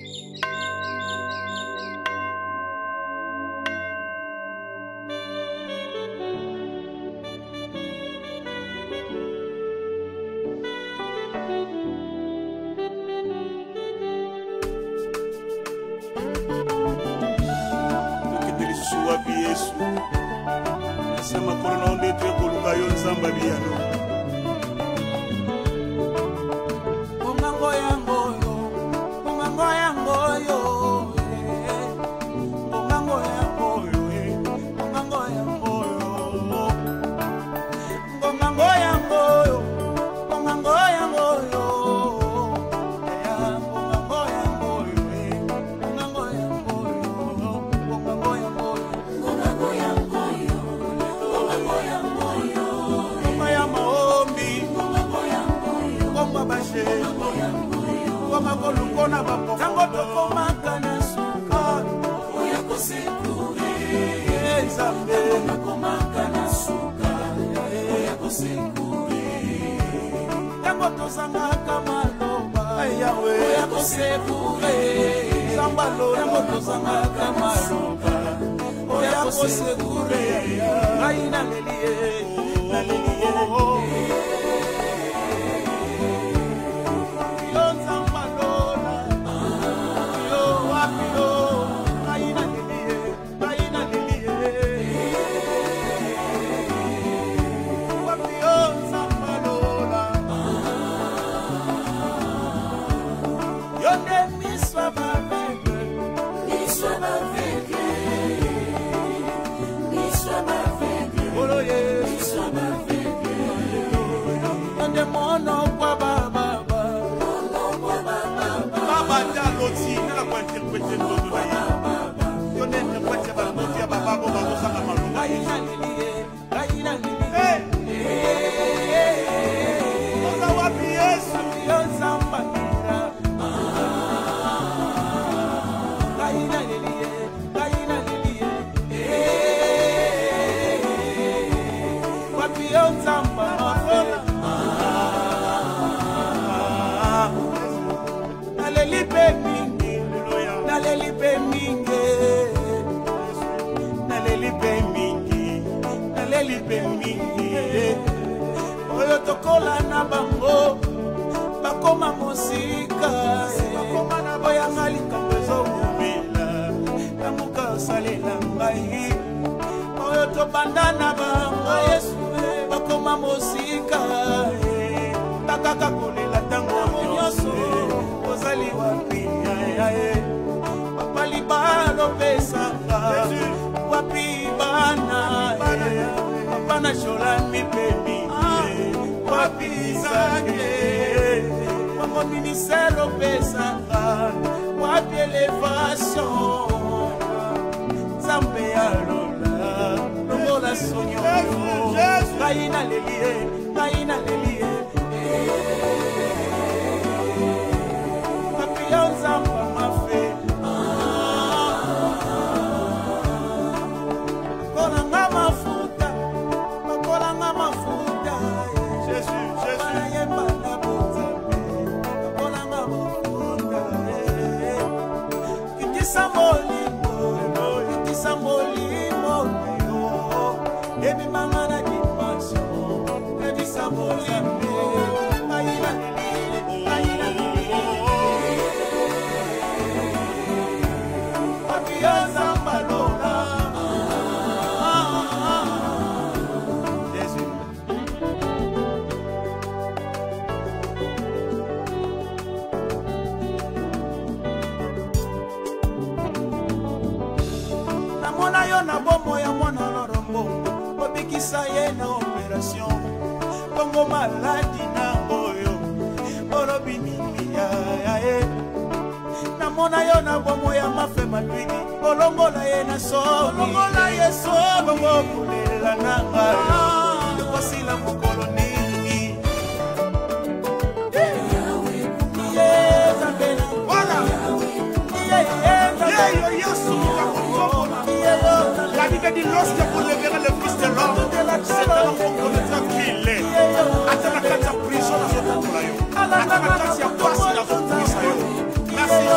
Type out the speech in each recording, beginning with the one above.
La Bible dit lorsque vous leverez le Fils de l'homme, c'est alors qu'on connaîtra qui il est. Atana kati ya prison na zoto la yo. Atana kati ya pasi na zoto la yo. Merci Jésus.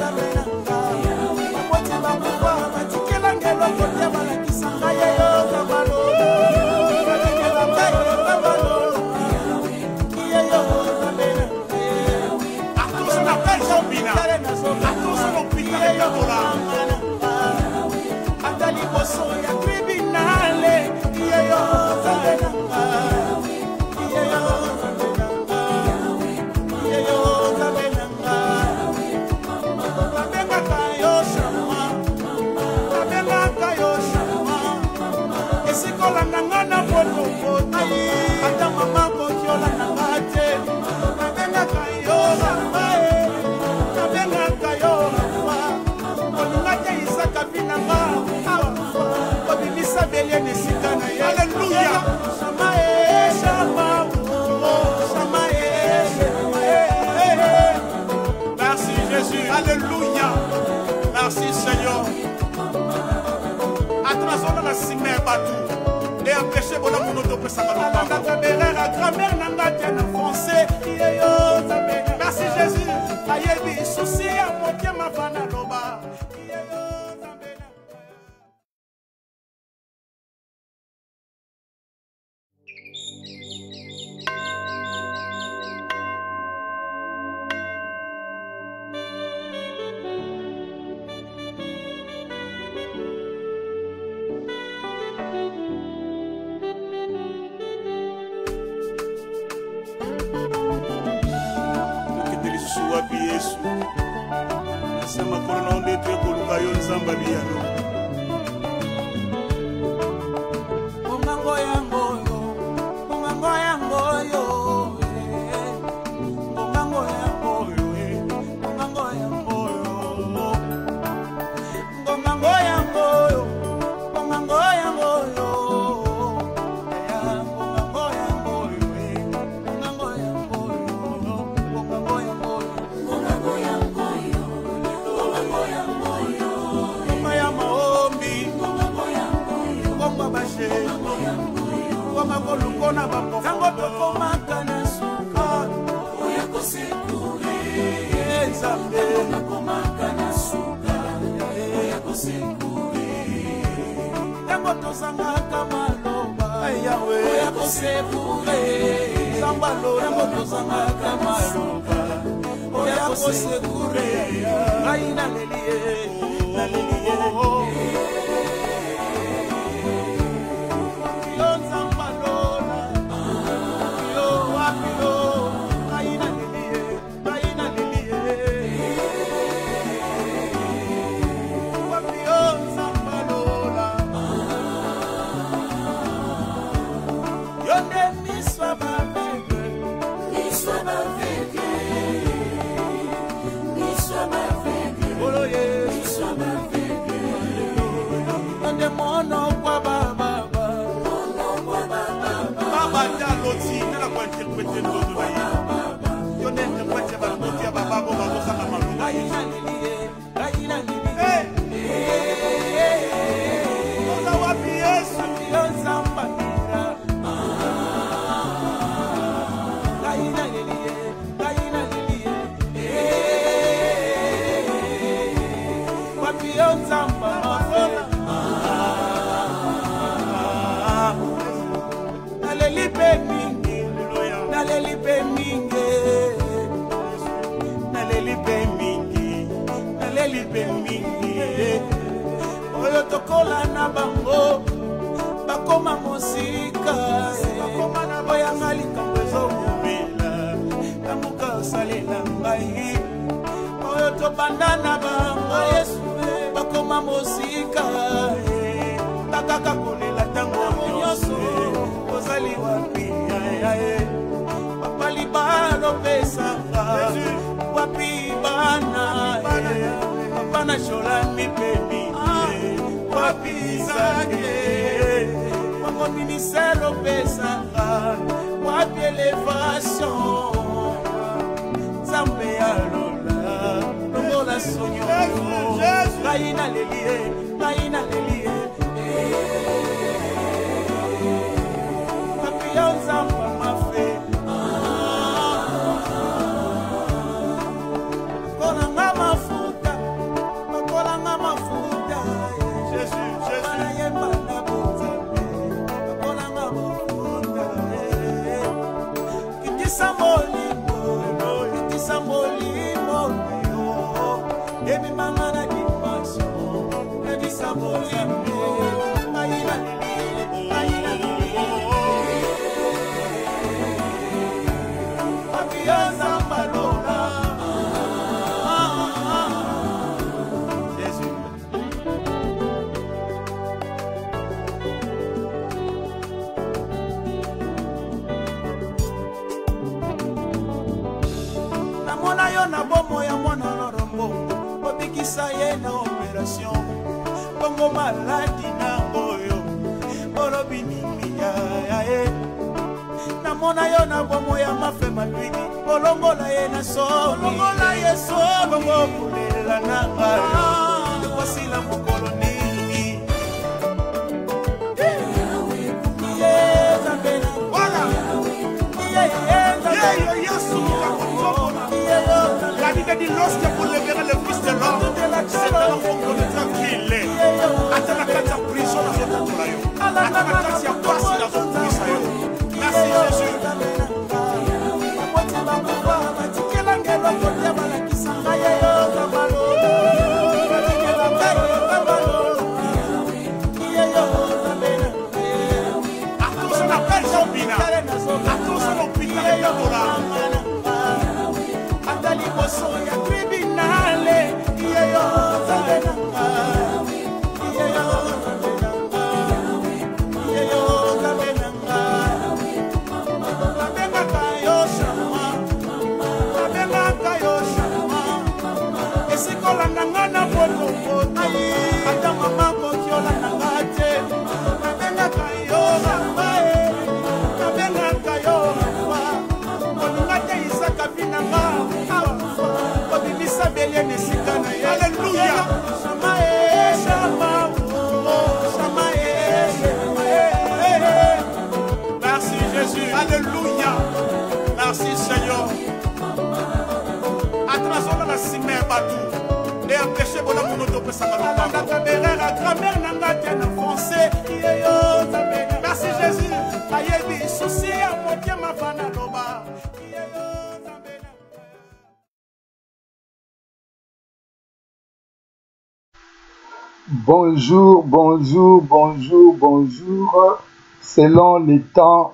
Alléluia. Merci Seigneur. Attention la cimé batou. Et empêcher bon amour de passer par la grammaire n'a français. Merci Jésus. Ayebi souci à mon Dieu ma fana loba. Mafuta basalisa ye na opération bongo maladi nango yo olobi nini ya ye namona yo na bomo ya mafema lwidi bolongola ye na so bolongola ye so bongo kulela nanga yo kwasila mokolo nini La Bible dit lorsque vous leverez le Fils de l'homme, c'est alors qu'on connaîtra qui il est. Attends la carte de prison dans votre royaume. Attends la carte de passe dans votre royaume. Merci Jésus. Merci Jésus. Alléluia. Merci Seigneur. Attention la cimère batou. Et empêcher bon amour de passer la grand-mère n'a pas français. Merci Jésus. Ayebi souci à moitié ma fana loba. Bonjour, bonjour, bonjour, bonjour. Selon les temps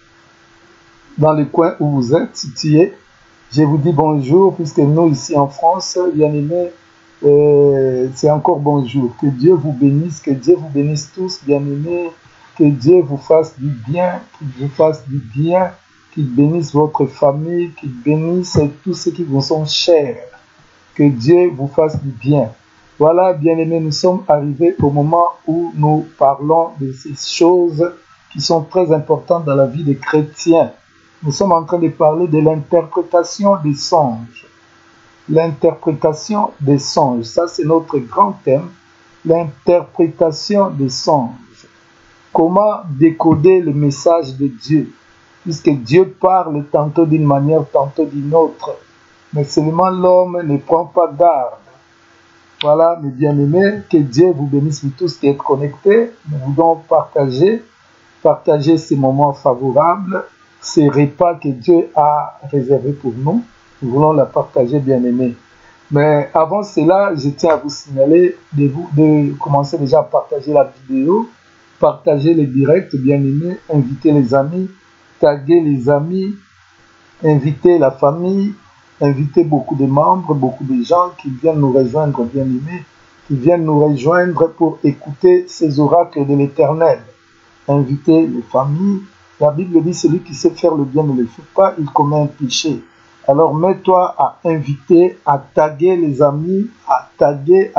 dans le coin où vous êtes situés, je vous dis bonjour, puisque nous ici en France, bien aimés, c'est encore bonjour. Que Dieu vous bénisse, que Dieu vous bénisse tous, bien aimés, que Dieu vous fasse du bien, qu'il vous fasse du bien, qu'il bénisse votre famille, qu'il bénisse tous ceux qui vous sont chers. Que Dieu vous fasse du bien. Voilà, bien-aimés, nous sommes arrivés au moment où nous parlons de ces choses qui sont très importantes dans la vie des chrétiens. Nous sommes en train de parler de l'interprétation des songes. L'interprétation des songes, ça c'est notre grand thème, l'interprétation des songes. Comment décoder le message de Dieu? Puisque Dieu parle tantôt d'une manière, tantôt d'une autre. Mais seulement l'homme ne prend pas garde. Voilà, mes bien-aimés, que Dieu vous bénisse vous tous qui êtes connectés. Nous voulons partager ces moments favorables, ces repas que Dieu a réservés pour nous. Nous voulons la partager, bien-aimés. Mais avant cela, je tiens à vous signaler de commencer déjà à partager la vidéo, partager les directs, bien-aimés, inviter les amis, taguer les amis, inviter la famille, inviter beaucoup de membres, beaucoup de gens qui viennent nous rejoindre, bien-aimés, qui viennent nous rejoindre pour écouter ces oracles de l'Éternel. Inviter les familles. La Bible dit, celui qui sait faire le bien ne le fait pas, il commet un péché. Alors mets-toi à inviter, à taguer les amis, à taguer.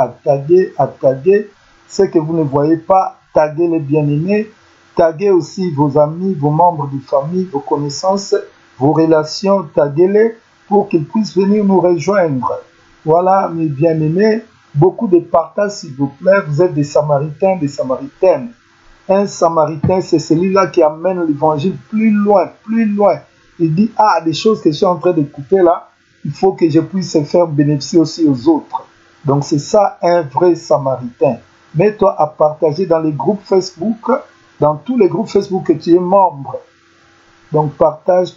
Ce que vous ne voyez pas, taguez les bien-aimés. Taguez aussi vos amis, vos membres de famille, vos connaissances, vos relations, taguez-les pour qu'ils puissent venir nous rejoindre. Voilà, mes bien-aimés, beaucoup de partage, s'il vous plaît. Vous êtes des Samaritains, des Samaritaines. Un Samaritain, c'est celui-là qui amène l'évangile plus loin, plus loin. Il dit, ah, des choses que je suis en train d'écouter là, il faut que je puisse faire bénéficier aussi aux autres. Donc c'est ça un vrai Samaritain. Mets-toi à partager dans les groupes Facebook, dans tous les groupes Facebook que tu es membre. Donc partage.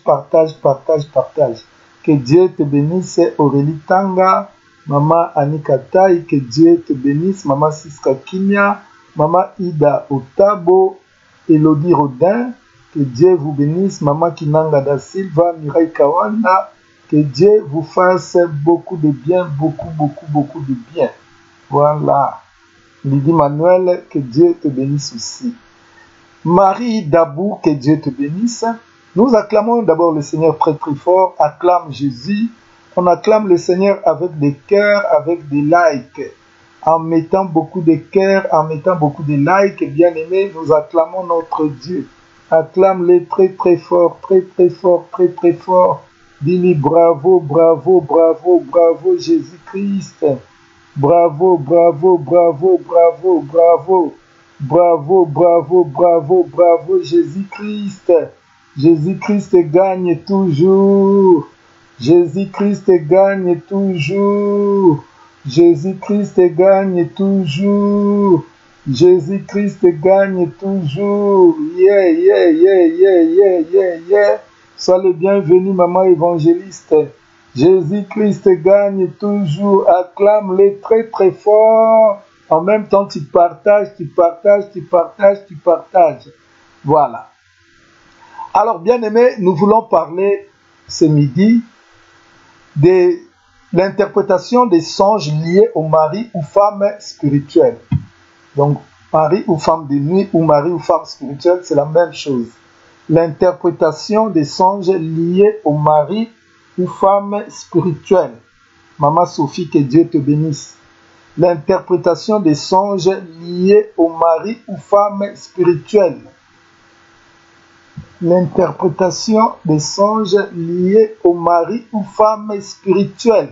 Que Dieu te bénisse, Aurélie Tanga, Maman Anika Tai, que Dieu te bénisse, Maman Siska Kinya, Maman Ida Otabo, Elodie Rodin, que Dieu vous bénisse, Maman Kinanga da Silva, Mireille Kawana, que Dieu vous fasse beaucoup de bien, beaucoup de bien. Voilà. Lydie Manuel, que Dieu te bénisse aussi. Marie Dabou, que Dieu te bénisse. Nous acclamons d'abord le Seigneur très très fort, acclame Jésus, On acclame le Seigneur avec des cœurs, avec des likes. En mettant beaucoup de cœurs, en mettant beaucoup de likes, bien-aimés, nous acclamons notre Dieu. Acclame-le très très fort, très très fort, très très fort. Dis-lui bravo, bravo, bravo, bravo Jésus-Christ. Bravo, bravo, bravo, bravo, bravo. Bravo, bravo, bravo, bravo Jésus-Christ. Jésus-Christ gagne toujours. Jésus-Christ gagne toujours. Jésus-Christ gagne toujours. Jésus-Christ gagne toujours. Yeah, yeah, yeah, yeah, yeah, yeah, yeah. Sois le bienvenu, maman évangéliste. Jésus-Christ gagne toujours. Acclame-le très très fort. En même temps, tu partages, tu partages, tu partages, tu partages. Voilà. Alors, bien-aimés, nous voulons parler ce midi de l'interprétation des songes liés au mari ou femme spirituelle. Donc, mari ou femme de nuit ou mari ou femme spirituelle, c'est la même chose. L'interprétation des songes liés au mari ou femme spirituelle. Maman Sophie, que Dieu te bénisse. L'interprétation des songes liés au mari ou femme spirituelle. L'interprétation des songes liés au mari ou femme spirituelle.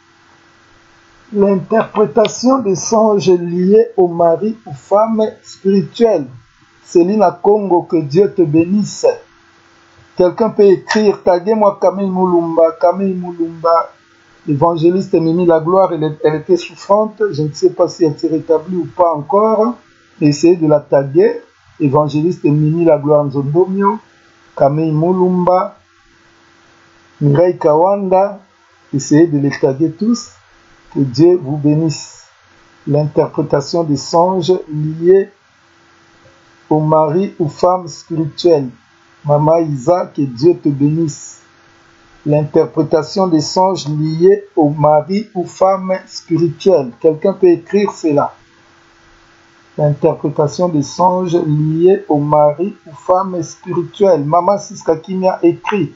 L'interprétation des songes liés au mari ou femme spirituelle. Céline à Congo, que Dieu te bénisse. Quelqu'un peut écrire, taguez-moi Camille Moulumba, Camille Moulumba. L'évangéliste Mimi la gloire, elle était souffrante, je ne sais pas si elle s'est rétablie ou pas encore. Essayez de la taguer. Évangéliste Mimi la gloire Nzondomio, Camille Moulumba, Mireille Kawanda. Essayez de les taguer tous. Que Dieu vous bénisse. L'interprétation des songes liés au mari ou femme spirituelle. Maman Isa, que Dieu te bénisse. L'interprétation des songes liés au mari ou femme spirituelle. Quelqu'un peut écrire cela. L'interprétation des songes liés au mari ou femme spirituelle. Maman Siska Kimia écrit.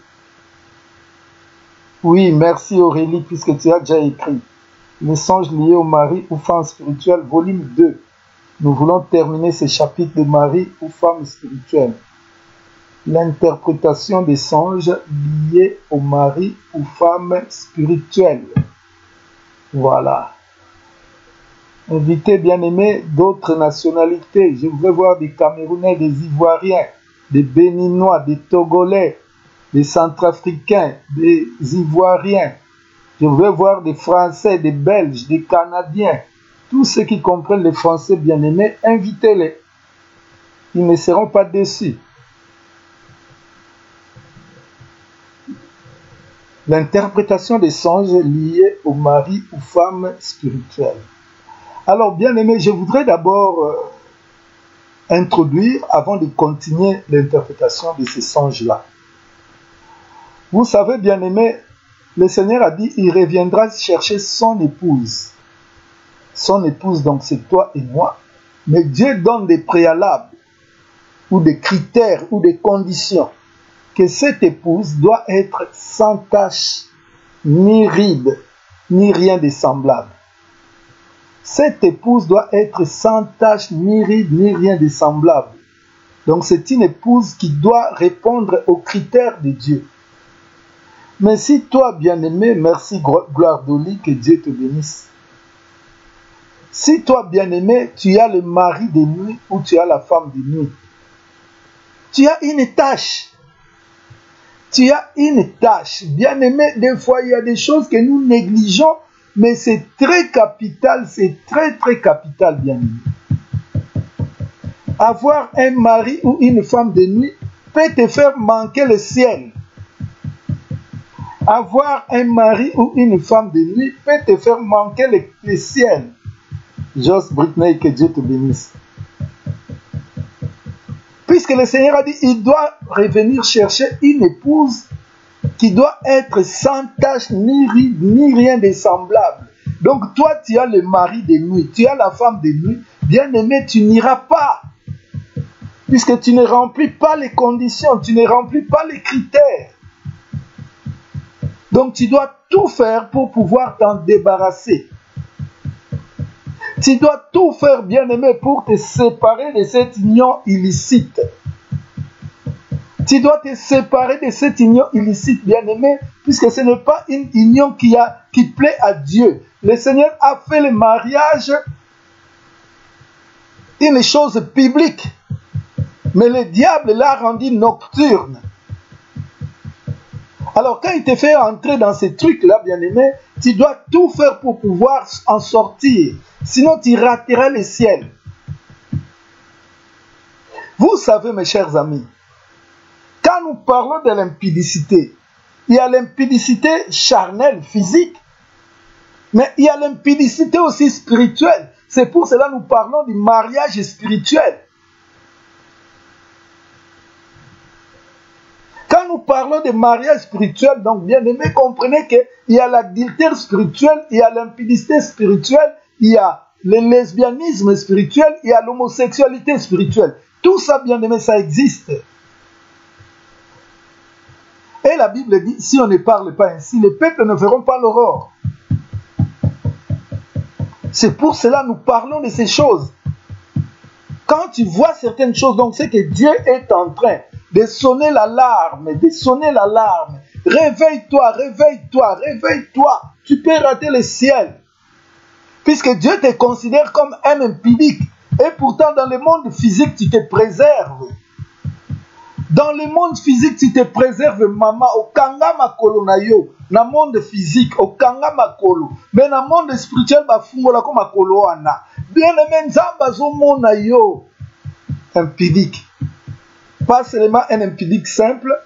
Oui, merci Aurélie, puisque tu as déjà écrit. Les songes liés au mari ou femme spirituelle, volume 2. Nous voulons terminer ce chapitre de mari ou femme spirituelle. L'interprétation des songes liés au mari ou femme spirituelle. Voilà. Invitez, bien-aimés, d'autres nationalités. Je voudrais voir des Camerounais, des Ivoiriens, des Béninois, des Togolais, des Centrafricains, des Ivoiriens. Je voudrais voir des Français, des Belges, des Canadiens. Tous ceux qui comprennent le français, bien-aimés, invitez-les. Ils ne seront pas déçus. L'interprétation des songes liés au mari ou femme spirituelle. Alors, bien aimé, je voudrais d'abord introduire, avant de continuer l'interprétation de ces songes-là. Vous savez, bien aimé, le Seigneur a dit, il reviendra chercher son épouse. Son épouse, donc, c'est toi et moi. Mais Dieu donne des préalables, ou des critères, ou des conditions. Que cette épouse doit être sans tache, ni ride, ni rien de semblable. Cette épouse doit être sans tache, ni ride, ni rien de semblable. Donc c'est une épouse qui doit répondre aux critères de Dieu. Mais si toi, bien-aimé, merci, gloire d'Oli, que Dieu te bénisse. Si toi, bien-aimé, tu as le mari de nuit ou tu as la femme de nuit, tu as une tâche. Tu as une tâche. Bien-aimé, des fois, il y a des choses que nous négligeons, mais c'est très capital, c'est très, très capital, bien-aimé. Avoir un mari ou une femme de nuit peut te faire manquer le ciel. Avoir un mari ou une femme de nuit peut te faire manquer le ciel. Joss Britney, que Dieu te bénisse. Puisque le Seigneur a dit, il doit revenir chercher une épouse qui doit être sans tache, ni ride, ni rien de semblable. Donc toi, tu as le mari de nuit, tu as la femme de nuit, bien-aimé, tu n'iras pas. Puisque tu ne remplis pas les conditions, tu ne remplis pas les critères. Donc tu dois tout faire pour pouvoir t'en débarrasser. Tu dois tout faire, bien-aimé, pour te séparer de cette union illicite. Tu dois te séparer de cette union illicite, bien-aimé, puisque ce n'est pas une union qui plaît à Dieu. Le Seigneur a fait le mariage une chose publique, mais le diable l'a rendu nocturne. Alors quand il te fait entrer dans ces trucs-là, bien-aimé, tu dois tout faire pour pouvoir en sortir. Sinon, tu rateras le ciel. Vous savez, mes chers amis, quand nous parlons de l'impudicité, il y a l'impudicité charnelle, physique, mais il y a l'impudicité aussi spirituelle. C'est pour cela que nous parlons du mariage spirituel. Quand nous parlons de mariage spirituel, donc bien aimé, comprenez qu'il y a l'adultère spirituel, il y a l'impudicité spirituelle, il y a le lesbianisme spirituel, il y a l'homosexualité spirituelle. Tout ça, bien aimé, ça existe. Et la Bible dit, si on ne parle pas ainsi, les peuples ne verront pas l'aurore. C'est pour cela que nous parlons de ces choses. Quand tu vois certaines choses, donc c'est que Dieu est en train de sonner l'alarme, de sonner l'alarme. Réveille-toi, réveille-toi, réveille-toi. Tu peux rater le ciel. Puisque Dieu te considère comme un impudique. Et pourtant, dans le monde physique, tu te préserves. Dans le monde physique, tu te préserves, maman. Okanga makolo na yo. Na monde physique, okanga makolo. Mais dans le monde spirituel, bafungola ko makolo wana. Bien aimé, nzamba zo mona yo. Impudique. Pas seulement un impudique simple.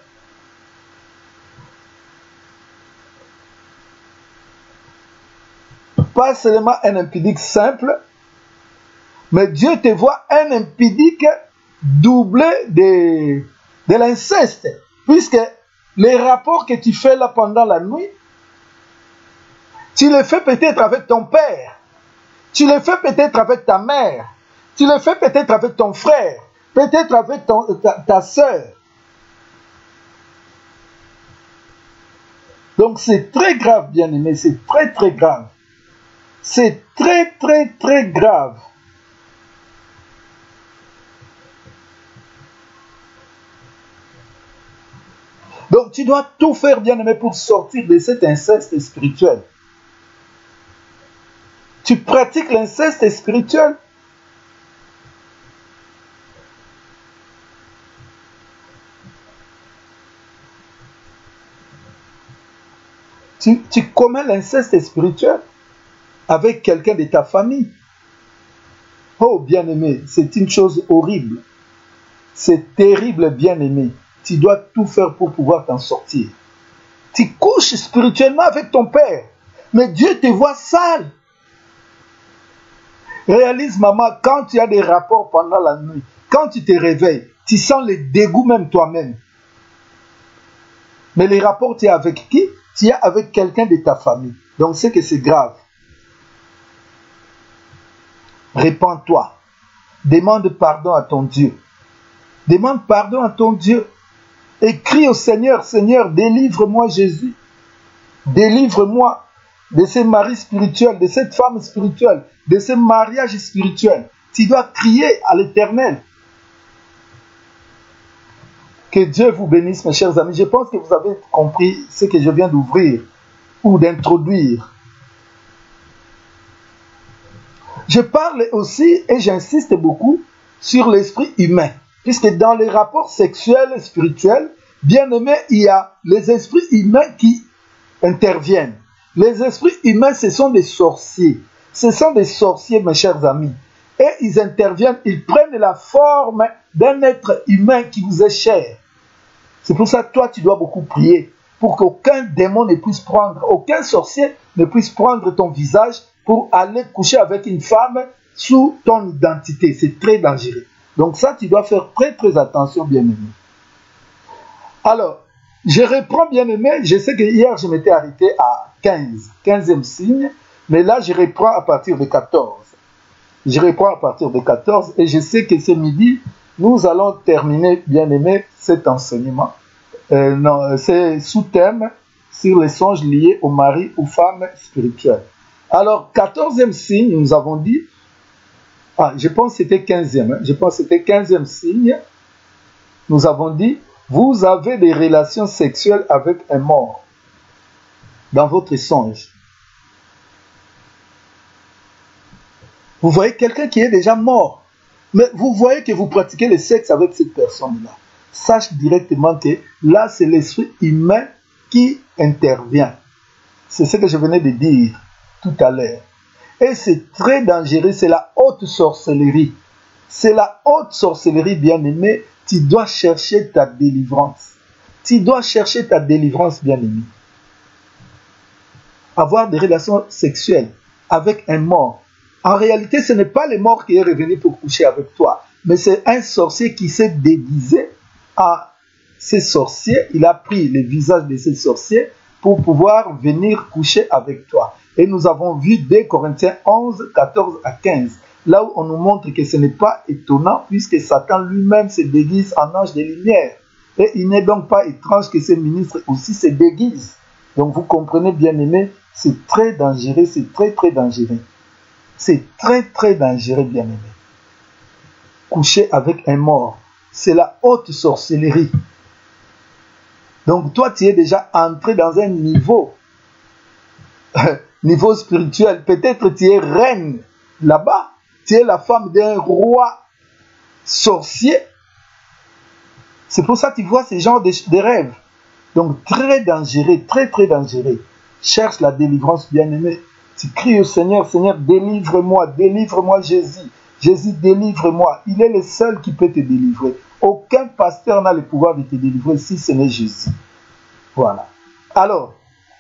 Pas seulement un impudique simple. Mais Dieu te voit un impudique doublé de l'inceste. Puisque les rapports que tu fais là pendant la nuit, tu les fais peut-être avec ton père. Tu les fais peut-être avec ta mère. Tu les fais peut-être avec ton frère. Peut-être avec ta soeur. Donc c'est très grave, bien-aimé. C'est très très grave. C'est très très très grave. Donc tu dois tout faire, bien-aimé, pour sortir de cet inceste spirituel. Tu pratiques l'inceste spirituel. Tu commets l'inceste spirituel avec quelqu'un de ta famille. Oh, bien-aimé, c'est une chose horrible. C'est terrible, bien-aimé. Tu dois tout faire pour pouvoir t'en sortir. Tu couches spirituellement avec ton père, mais Dieu te voit sale. Réalise, maman, quand tu as des rapports pendant la nuit, quand tu te réveilles, tu sens le dégoût même toi-même. Mais les rapports, tu es avec qui? Tu es avec quelqu'un de ta famille. Donc c'est que c'est grave. Répands-toi. Demande pardon à ton Dieu. Demande pardon à ton Dieu. Et crie au Seigneur, Seigneur, délivre-moi Jésus. Délivre-moi de ces maris spirituels, de cette femme spirituelle, de ce mariage spirituel. Tu dois crier à l'Éternel. Que Dieu vous bénisse, mes chers amis. Je pense que vous avez compris ce que je viens d'ouvrir ou d'introduire. Je parle aussi, et j'insiste beaucoup, sur l'esprit humain. Puisque dans les rapports sexuels et spirituels, bien aimé, il y a les esprits humains qui interviennent. Les esprits humains, ce sont des sorciers. Ce sont des sorciers, mes chers amis. Et ils interviennent, ils prennent la forme d'un être humain qui vous est cher. C'est pour ça que toi, tu dois beaucoup prier pour qu'aucun démon ne puisse prendre, aucun sorcier ne puisse prendre ton visage pour aller coucher avec une femme sous ton identité. C'est très dangereux. Donc ça, tu dois faire très très attention, bien-aimé. Alors, je reprends, bien-aimé. Je sais que hier, je m'étais arrêté à 15e signe, mais là, je reprends à partir de 14. Je reprends à partir de 14 et je sais que ce midi, nous allons terminer, bien-aimé, cet enseignement. C'est sous thème sur les songes liés au mari ou femme spirituelle. Alors, 14e signe, nous avons dit, je pense que c'était 15e, je pense que c'était 15e signe, nous avons dit, vous avez des relations sexuelles avec un mort dans votre songe. Vous voyez quelqu'un qui est déjà mort, mais vous voyez que vous pratiquez le sexe avec cette personne-là. Sache directement que là, c'est l'esprit humain qui intervient. C'est ce que je venais de dire tout à l'heure. Et c'est très dangereux, c'est la haute sorcellerie. C'est la haute sorcellerie, bien-aimé. Tu dois chercher ta délivrance. Tu dois chercher ta délivrance, bien-aimé. Avoir des relations sexuelles avec un mort. En réalité, ce n'est pas le mort qui est revenu pour coucher avec toi, mais c'est un sorcier qui s'est déguisé à ces sorciers. Il a pris le visage de ces sorciers pour pouvoir venir coucher avec toi. Et nous avons vu 2 Corinthiens 11, 14 à 15, là où on nous montre que ce n'est pas étonnant puisque Satan lui-même se déguise en ange de lumière. Et il n'est donc pas étrange que ces ministres aussi se déguisent. Donc vous comprenez, bien-aimé, c'est très dangereux, c'est très très dangereux. C'est très très dangereux, bien-aimé. Coucher avec un mort, c'est la haute sorcellerie. Donc toi, tu es déjà entré dans un niveau, niveau spirituel. Peut-être tu es reine là-bas. Tu es la femme d'un roi sorcier. C'est pour ça que tu vois ces genres de rêves. Donc très dangereux, très très dangereux. Cherche la délivrance, bien-aimé. Tu cries au Seigneur, Seigneur, délivre-moi, délivre-moi Jésus. Jésus, délivre-moi. Il est le seul qui peut te délivrer. Aucun pasteur n'a le pouvoir de te délivrer si ce n'est Jésus. Voilà. Alors,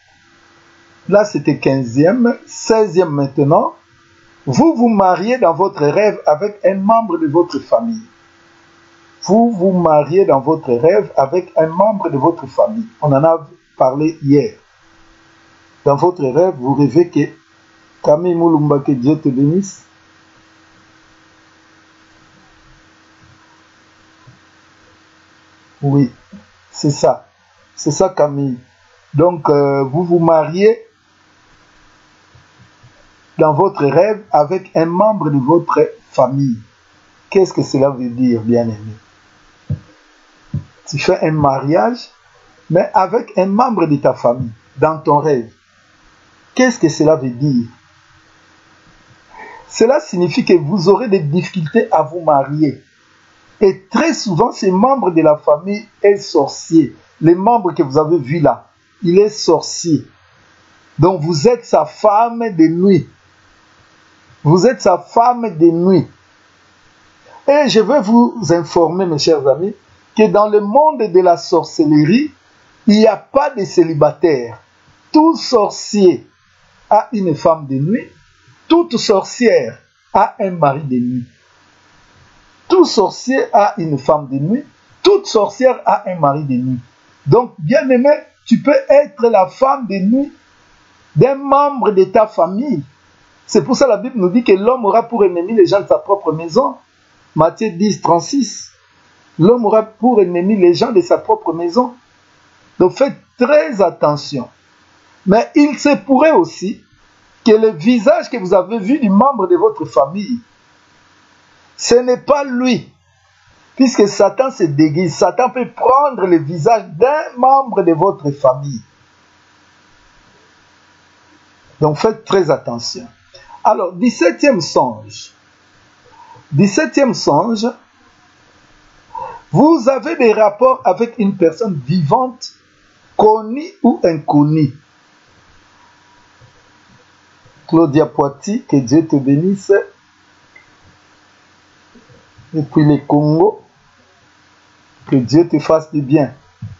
là c'était 15e, 16e maintenant. Vous vous mariez dans votre rêve avec un membre de votre famille. Vous vous mariez dans votre rêve avec un membre de votre famille. On en a parlé hier. Dans votre rêve, vous rêvez que Camille Moulumba, que Dieu te bénisse. Oui, c'est ça. C'est ça, Camille. Donc, vous vous mariez dans votre rêve avec un membre de votre famille. Qu'est-ce que cela veut dire, bien-aimé? Tu fais un mariage, mais avec un membre de ta famille, dans ton rêve. Qu'est-ce que cela veut dire? Cela signifie que vous aurez des difficultés à vous marier. Et très souvent, ces membres de la famille est sorcier. Les membres que vous avez vus là, il est sorcier. Donc vous êtes sa femme de nuit. Vous êtes sa femme de nuit. Et je veux vous informer, mes chers amis, que dans le monde de la sorcellerie, il n'y a pas de célibataire. Tout sorcier a une femme de nuit. Toute sorcière a un mari de nuit. Tout sorcier a une femme de nuit. Toute sorcière a un mari de nuit. Donc, bien aimé, tu peux être la femme de nuit d'un membre de ta famille. C'est pour ça que la Bible nous dit que l'homme aura pour ennemi les gens de sa propre maison. Matthieu 10, 36. L'homme aura pour ennemi les gens de sa propre maison. Donc, faites très attention. Mais il se pourrait aussi que le visage que vous avez vu du membre de votre famille, ce n'est pas lui. Puisque Satan se déguise. Satan peut prendre le visage d'un membre de votre famille. Donc faites très attention. Alors, 17e songe. 17e songe. Vous avez des rapports avec une personne vivante, connue ou inconnue. Claudia Poiti, que Dieu te bénisse. Depuis le Congo, que Dieu te fasse du bien.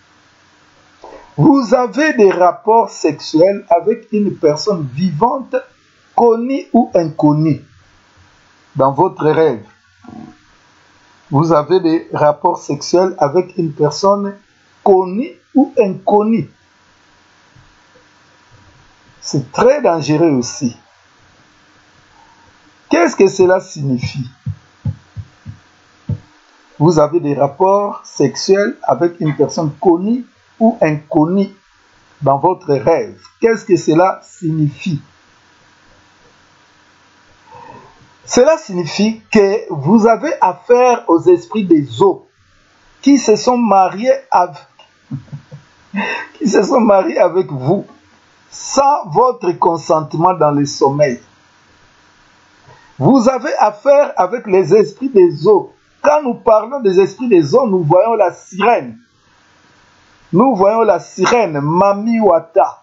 Vous avez des rapports sexuels avec une personne vivante, connue ou inconnue. Dans votre rêve, vous avez des rapports sexuels avec une personne connue ou inconnue. C'est très dangereux aussi. Qu'est-ce que cela signifie? Vous avez des rapports sexuels avec une personne connue ou inconnue. dans votre rêve. Qu'est-ce que cela signifie? Cela signifie que vous avez affaire aux esprits des eaux qui se sont mariés avec vous sans votre consentement dans le sommeil. Vous avez affaire avec les esprits des eaux. Quand nous parlons des esprits des eaux, nous voyons la sirène. Nous voyons la sirène, Mami Wata.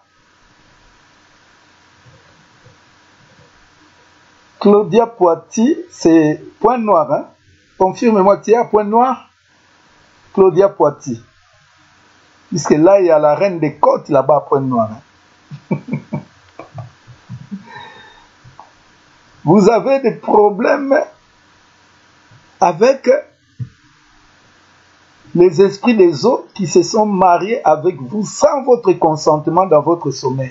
Claudia Poiti, c'est point noir, hein? Confirme-moi, tu as point noir? Claudia Poiti. Puisque là, il y a la reine des côtes, là-bas, point noir. Hein? Vous avez des problèmes avec les esprits des eaux qui se sont mariés avec vous sans votre consentement dans votre sommeil.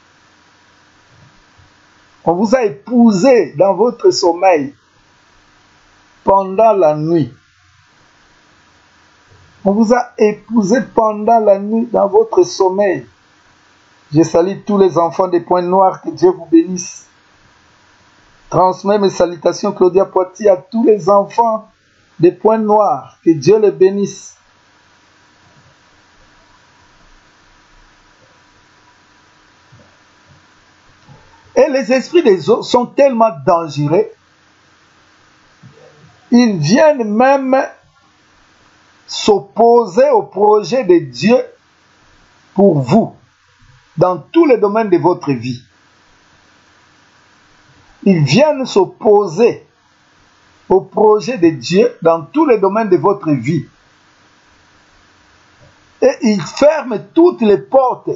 On vous a épousé dans votre sommeil pendant la nuit. On vous a épousé pendant la nuit dans votre sommeil. Je salue tous les enfants des points noirs, que Dieu vous bénisse. Transmets mes salutations, Claudia Poiti, à tous les enfants des points noirs, que Dieu les bénisse. Et les esprits des eaux sont tellement dangereux, ils viennent même s'opposer au projet de Dieu pour vous, dans tous les domaines de votre vie. Ils viennent s'opposer au projet de Dieu dans tous les domaines de votre vie. Et ils ferment toutes les portes.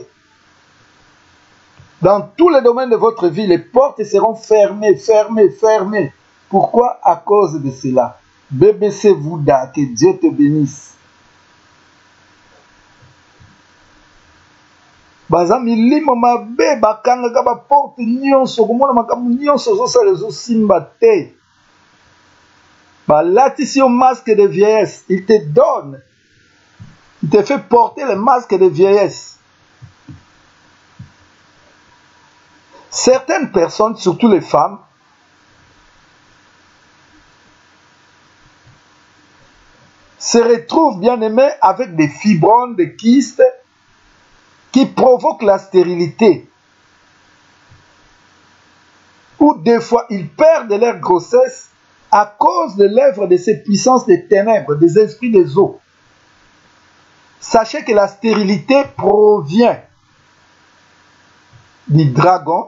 Dans tous les domaines de votre vie, les portes seront fermées, fermées, fermées. Pourquoi? À cause de cela. BBC Vouda, que Dieu te bénisse. Baza milimo mabe bakanga kaba porte nyonso komona makamu nyonso zosala zosimba te. Balatisi yo masque de vieillesse, il te donne. Il te fait porter le masque de vieillesse. Certaines personnes, surtout les femmes, se retrouvent bien aimées avec des fibromes, des kystes qui provoquent la stérilité. Ou des fois, ils perdent leur grossesse à cause de l'œuvre de ces puissances des ténèbres, des esprits des eaux. Sachez que la stérilité provient du dragon.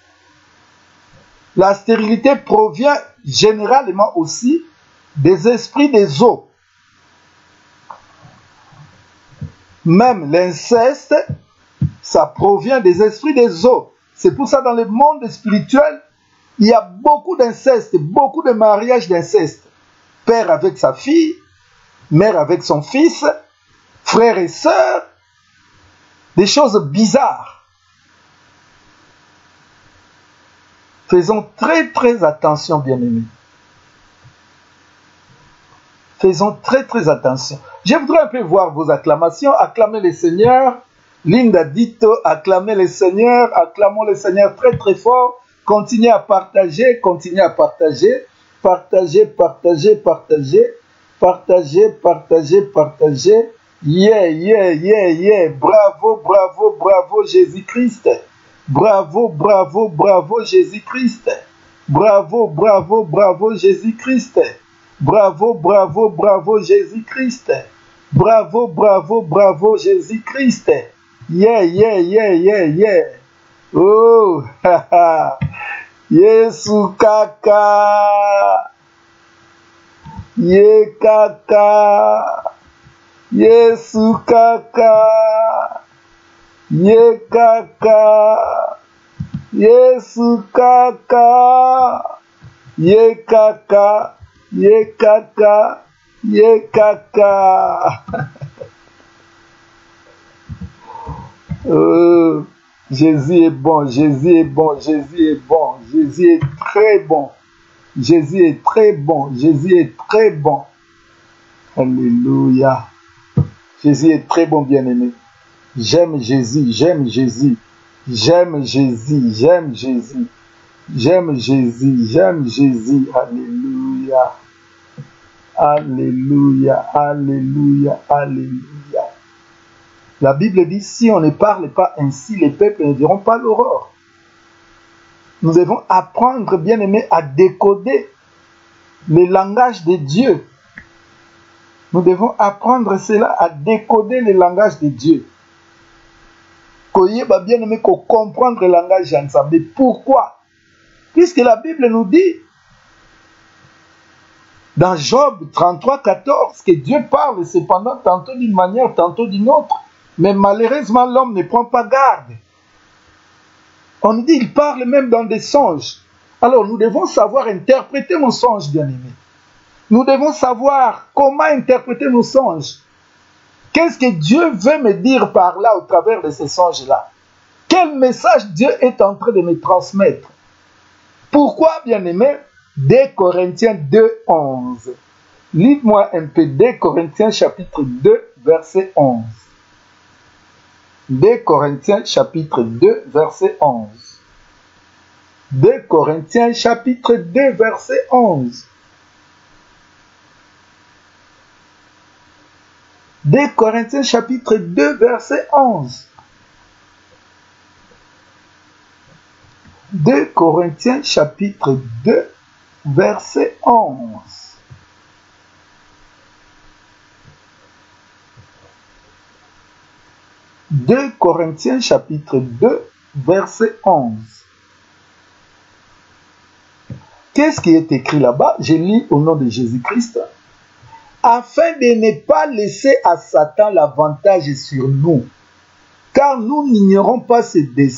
La stérilité provient généralement aussi des esprits des eaux. Même l'inceste, ça provient des esprits des eaux. C'est pour ça dans le monde spirituel, il y a beaucoup d'inceste, beaucoup de mariages d'inceste. Père avec sa fille, mère avec son fils, frères et sœurs, des choses bizarres. Faisons très très attention, bien-aimés. Faisons très très attention. Je voudrais un peu voir vos acclamations. Acclamez le Seigneur. Linda Dito, acclamez le Seigneur. Acclamons le Seigneur très très fort. Continuez à partager, continuez à partager. Partagez, partagez, partagez. Partagez, partagez, partagez. Yeah, yeah, yeah, yeah. Bravo, bravo, bravo Jésus-Christ. Bravo, bravo, bravo Jésus-Christ. Bravo, bravo, bravo Jésus-Christ. Bravo, bravo, bravo Jésus-Christ. Bravo, bravo, bravo Jésus-Christ. Yeah, yeah, yeah, yeah, yeah. Oh, haha. Yesu kaka. Ye kaka. Yesu kaka. Ye kaka. Yesu kaka. Ye kaka. Ye kaka. Ye kaka. Jésus est bon, Jésus est bon, Jésus est bon, Jésus est très bon. Jésus est très bon, Jésus est très bon. Alléluia. Jésus est très bon, bien-aimé. J'aime Jésus, j'aime Jésus, j'aime Jésus, j'aime Jésus, j'aime Jésus, j'aime Jésus. Alléluia. Alléluia, alléluia, alléluia. La Bible dit, si on ne parle pas ainsi, les peuples ne diront pas l'aurore. Nous devons apprendre, bien aimé, à décoder le langage de Dieu. Nous devons apprendre cela, à décoder le langage de Dieu. Koyeba, bien aimé, qu'on comprendre le langage d'Ansabé. Pourquoi? Puisque la Bible nous dit, dans Job 33, 14, que Dieu parle cependant tantôt d'une manière, tantôt d'une autre. Mais malheureusement, l'homme ne prend pas garde. On nous dit, il parle même dans des songes. Alors, nous devons savoir interpréter nos songes, bien-aimés. Nous devons savoir comment interpréter nos songes. Qu'est-ce que Dieu veut me dire par là, au travers de ces songes-là? Quel message Dieu est en train de me transmettre? Pourquoi, bien-aimés? 2 Corinthiens 2, 11. Lis-moi un peu 2 Corinthiens chapitre 2, verset 11. 2 Corinthiens chapitre 2, verset 11. 2 Corinthiens chapitre 2, verset 11. 2 Corinthiens chapitre 2, verset 11. 2 Corinthiens chapitre 2, verset 11. « 2 Corinthiens chapitre 2, verset 11. Qu'est-ce qui est écrit là-bas? Je lis au nom de Jésus-Christ. « Afin de ne pas laisser à Satan l'avantage sur nous, car nous n'ignorons pas ses desseins. »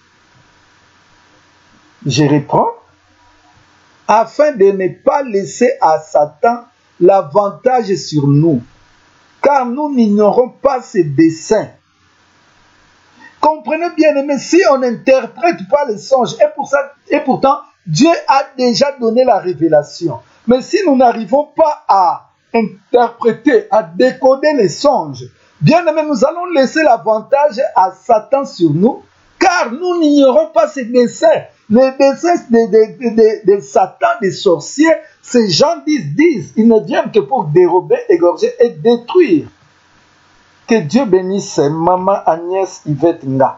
Je reprends. « Afin de ne pas laisser à Satan l'avantage sur nous, car nous n'ignorons pas ses desseins. » Comprenez bien, aimé, si on n'interprète pas les songes, et pourtant, Dieu a déjà donné la révélation. Mais si nous n'arrivons pas à interpréter, à décoder les songes, bien aimé, nous allons laisser l'avantage à Satan sur nous, car nous n'ignorons pas ses desseins. Les desseins de Satan, des sorciers, ces gens disent, ils ne viennent que pour dérober, égorger et détruire. Que Dieu bénisse Maman Agnès Yvette Nga.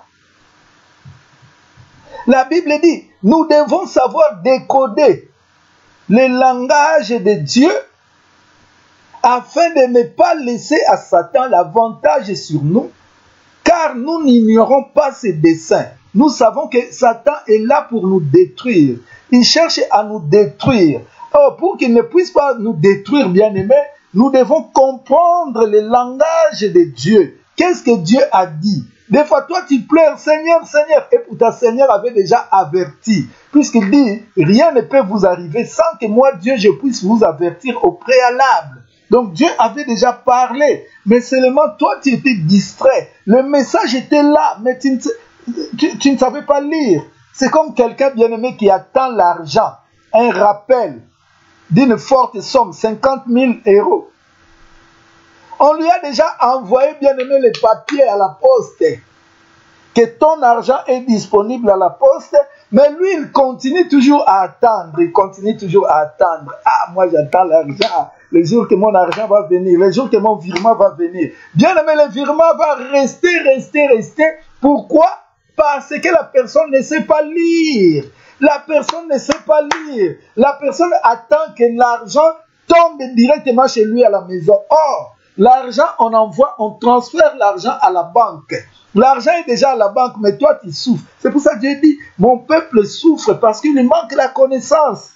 La Bible dit, nous devons savoir décoder le langage de Dieu afin de ne pas laisser à Satan l'avantage sur nous, car nous n'ignorons pas ses desseins. Nous savons que Satan est là pour nous détruire. Il cherche à nous détruire. Oh, pour qu'il ne puisse pas nous détruire, bien-aimés, nous devons comprendre le langage de Dieu. Qu'est-ce que Dieu a dit? Des fois, toi, tu pleures, Seigneur, Seigneur. Et pourtant, Seigneur avait déjà averti. Puisqu'il dit, rien ne peut vous arriver sans que moi, Dieu, je puisse vous avertir au préalable. Donc, Dieu avait déjà parlé. Mais seulement, toi, tu étais distrait. Le message était là, mais tu ne savais pas lire. C'est comme quelqu'un bien-aimé qui attend l'argent. Un rappel d'une forte somme, 50 000 €. On lui a déjà envoyé, bien-aimé, les papiers à la poste, que ton argent est disponible à la poste, mais lui, il continue toujours à attendre, il continue toujours à attendre. Ah, moi, j'attends l'argent, le jour que mon argent va venir, le jour que mon virement va venir. Bien-aimé, le virement va rester. Pourquoi? Parce que la personne ne sait pas lire. La personne ne sait pas lire. La personne attend que l'argent tombe directement chez lui à la maison. Or, l'argent, on transfère l'argent à la banque. L'argent est déjà à la banque, mais toi, tu souffres. C'est pour ça que Dieu dit, mon peuple souffre parce qu'il lui manque la connaissance.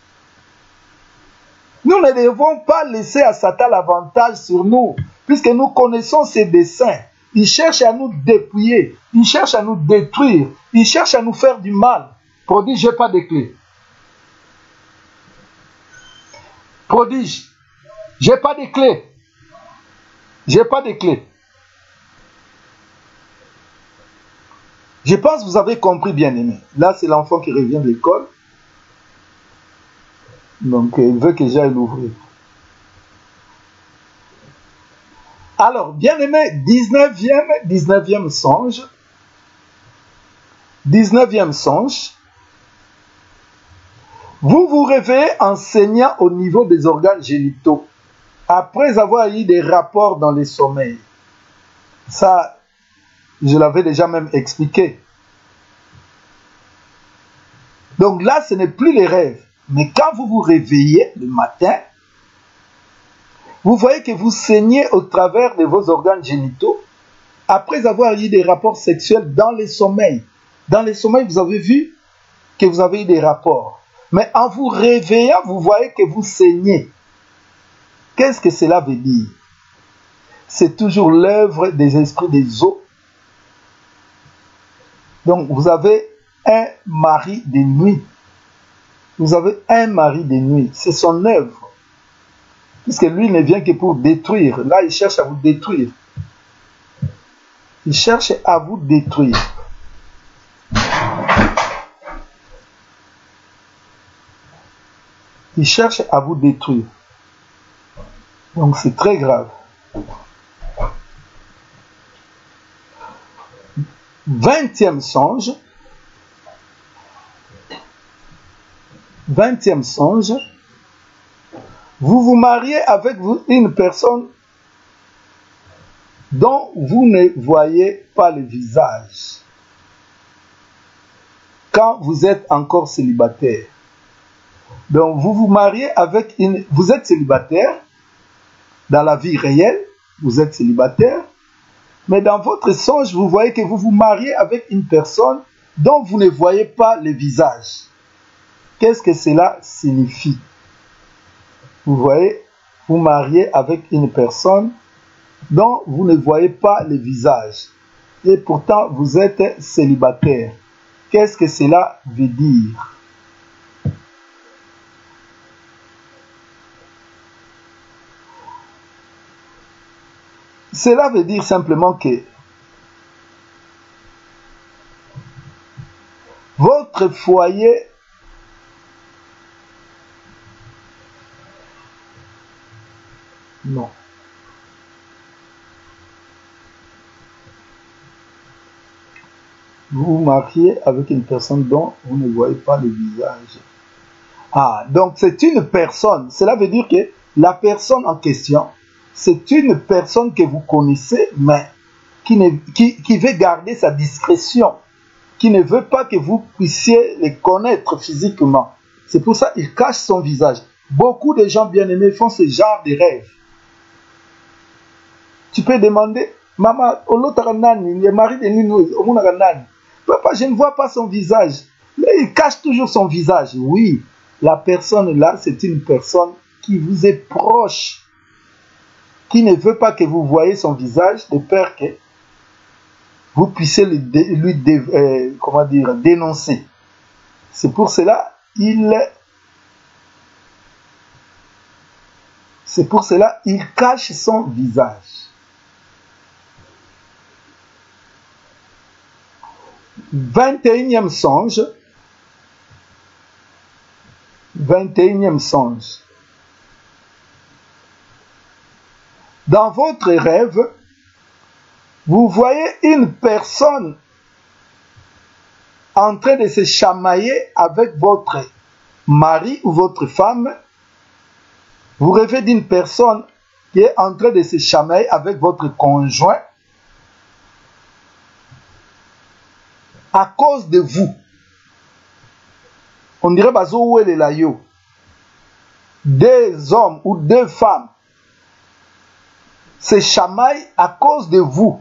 Nous ne devons pas laisser à Satan l'avantage sur nous, puisque nous connaissons ses desseins. Il cherche à nous dépouiller, il cherche à nous détruire, il cherche à nous faire du mal. Prodige, j'ai pas de clé. Prodige, j'ai pas de clé. J'ai pas de clé. Je pense que vous avez compris, bien-aimé. Là, c'est l'enfant qui revient de l'école. Donc, il veut que j'aille l'ouvrir. Alors, bien aimé, 19e songe. 19e songe. Vous vous réveillez en saignant au niveau des organes génitaux, après avoir eu des rapports dans les sommeils. Ça, je l'avais déjà même expliqué. Donc là, ce n'est plus les rêves. Mais quand vous vous réveillez le matin, vous voyez que vous saignez au travers de vos organes génitaux, après avoir eu des rapports sexuels dans les sommeils. Dans les sommeils, vous avez vu que vous avez eu des rapports. Mais en vous réveillant, vous voyez que vous saignez. Qu'est-ce que cela veut dire? C'est toujours l'œuvre des esprits des eaux. Donc, vous avez un mari de nuit. Vous avez un mari de nuit. C'est son œuvre. Puisque lui ne vient que pour détruire. Là, il cherche à vous détruire. Il cherche à vous détruire. Il cherche à vous détruire. Donc c'est très grave. 20e songe. 20e songe. Vous vous mariez avec une personne dont vous ne voyez pas le visage quand vous êtes encore célibataire. Donc, vous vous mariez avec une... Vous êtes célibataire, dans la vie réelle, vous êtes célibataire, mais dans votre songe, vous voyez que vous vous mariez avec une personne dont vous ne voyez pas le visage. Qu'est-ce que cela signifie? Vous voyez, vous mariez avec une personne dont vous ne voyez pas le visage. Et pourtant, vous êtes célibataire. Qu'est-ce que cela veut dire? Cela veut dire simplement que votre foyer non. Vous vous mariez avec une personne dont vous ne voyez pas le visage. Ah, donc c'est une personne. Cela veut dire que la personne en question, c'est une personne que vous connaissez, mais qui veut garder sa discrétion, qui ne veut pas que vous puissiez le connaître physiquement. C'est pour ça qu'il cache son visage. Beaucoup de gens bien-aimés font ce genre de rêve. Tu peux demander, maman, le mari de nous, papa, je ne vois pas son visage. Là, il cache toujours son visage. Oui, la personne là, c'est une personne qui vous est proche, qui ne veut pas que vous voyez son visage, de peur que vous puissiez lui dénoncer. C'est pour cela il cache son visage. 21e songe. 21e songe. Dans votre rêve, vous voyez une personne en train de se chamailler avec votre mari ou votre femme. Vous rêvez d'une personne qui est en train de se chamailler avec votre conjoint à cause de vous. On dirait bazo le layo. Deux hommes ou deux femmes se chamaillent à cause de vous.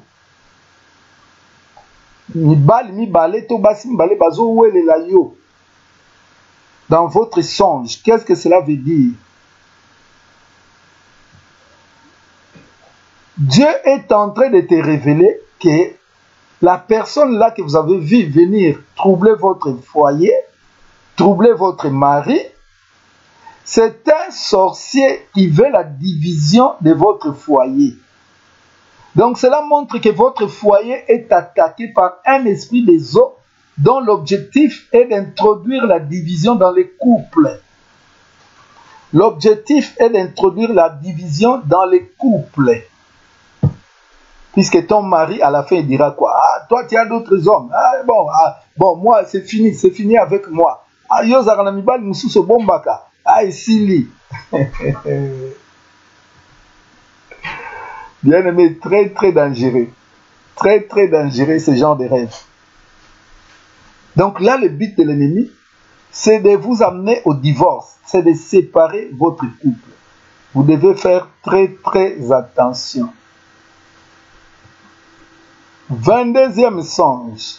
Dans votre songe, qu'est-ce que cela veut dire? Dieu est en train de te révéler que la personne là que vous avez vu venir troubler votre foyer, troubler votre mari, c'est un sorcier qui veut la division de votre foyer. Donc cela montre que votre foyer est attaqué par un esprit des eaux dont l'objectif est d'introduire la division dans les couples. L'objectif est d'introduire la division dans les couples. Puisque ton mari, à la fin, il dira quoi? Ah, toi, tu as d'autres hommes. Ah, bon, moi, c'est fini avec moi. Ah, yo zaranamibal mususu bombaka. Ah, ici, bien aimé, très, très dangereux. Très, très dangereux, ce genre de rêve. Donc là, le but de l'ennemi, c'est de vous amener au divorce. C'est de séparer votre couple. Vous devez faire très, très attention. 22e songe.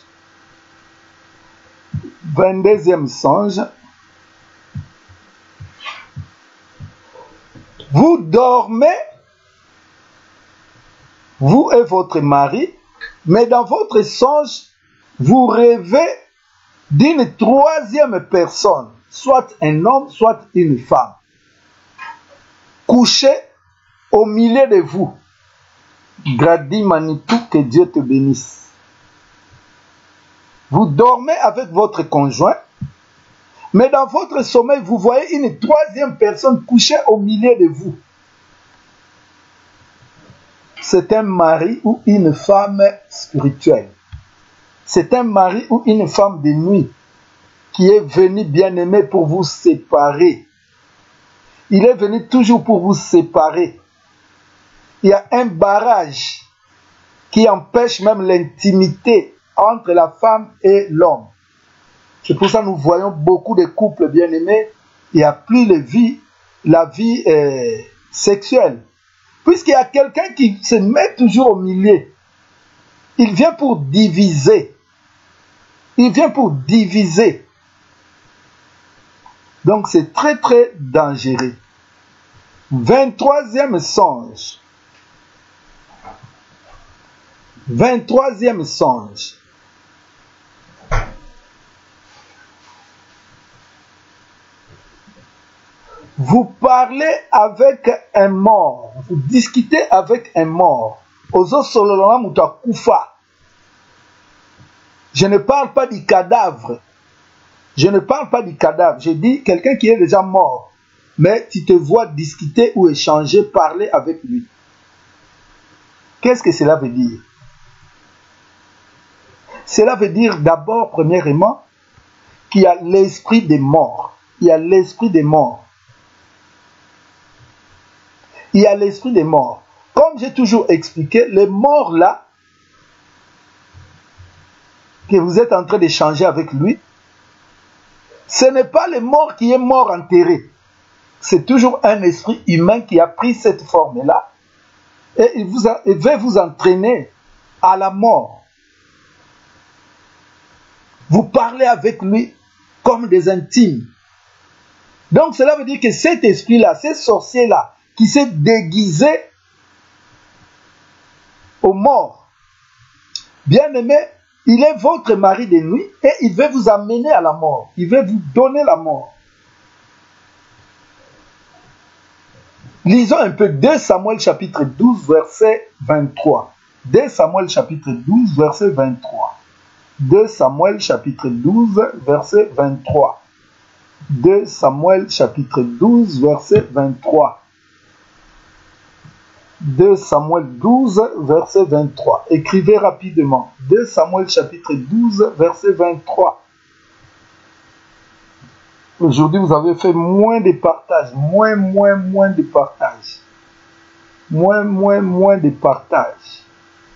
22e songe. Vous dormez, vous et votre mari, mais dans votre songe, vous rêvez d'une troisième personne, soit un homme, soit une femme, couché au milieu de vous. Gradi Manitou, que Dieu te bénisse. Vous dormez avec votre conjoint, mais dans votre sommeil, vous voyez une troisième personne couchée au milieu de vous. C'est un mari ou une femme spirituelle. C'est un mari ou une femme de nuit qui est venu bien-aimé pour vous séparer. Il est venu toujours pour vous séparer. Il y a un barrage qui empêche même l'intimité entre la femme et l'homme. C'est pour ça que nous voyons beaucoup de couples bien-aimés. Il n'y a plus la vie sexuelle. Puisqu'il y a quelqu'un qui se met toujours au milieu. Il vient pour diviser. Il vient pour diviser. Donc c'est très très dangereux. 23e songe. 23e songe. Vous parlez avec un mort. Vous discutez avec un mort. Je ne parle pas du cadavre. Je ne parle pas du cadavre. Je dis quelqu'un qui est déjà mort. Mais tu te vois discuter ou échanger, parler avec lui. Qu'est-ce que cela veut dire? Cela veut dire d'abord, premièrement, qu'il y a l'esprit des morts. Il y a l'esprit des morts. Il y a l'esprit des morts. Comme j'ai toujours expliqué, les morts là, que vous êtes en train d'échanger avec lui, ce n'est pas le mort qui est mort enterré. C'est toujours un esprit humain qui a pris cette forme-là et il va vous entraîner à la mort. Vous parlez avec lui comme des intimes. Donc cela veut dire que cet esprit-là, ce sorcier-là, qui s'est déguisé aux morts, bien aimé, il est votre mari de nuit et il veut vous amener à la mort. Il veut vous donner la mort. Lisons un peu 2 Samuel chapitre 12, verset 23. 2 Samuel chapitre 12, verset 23. 2 Samuel chapitre 12, verset 23. 2 Samuel chapitre 12, verset 23. 2 Samuel 12, verset 23. Écrivez rapidement. 2 Samuel chapitre 12, verset 23. Aujourd'hui, vous avez fait moins de partage. Moins de partage. Moins de partage.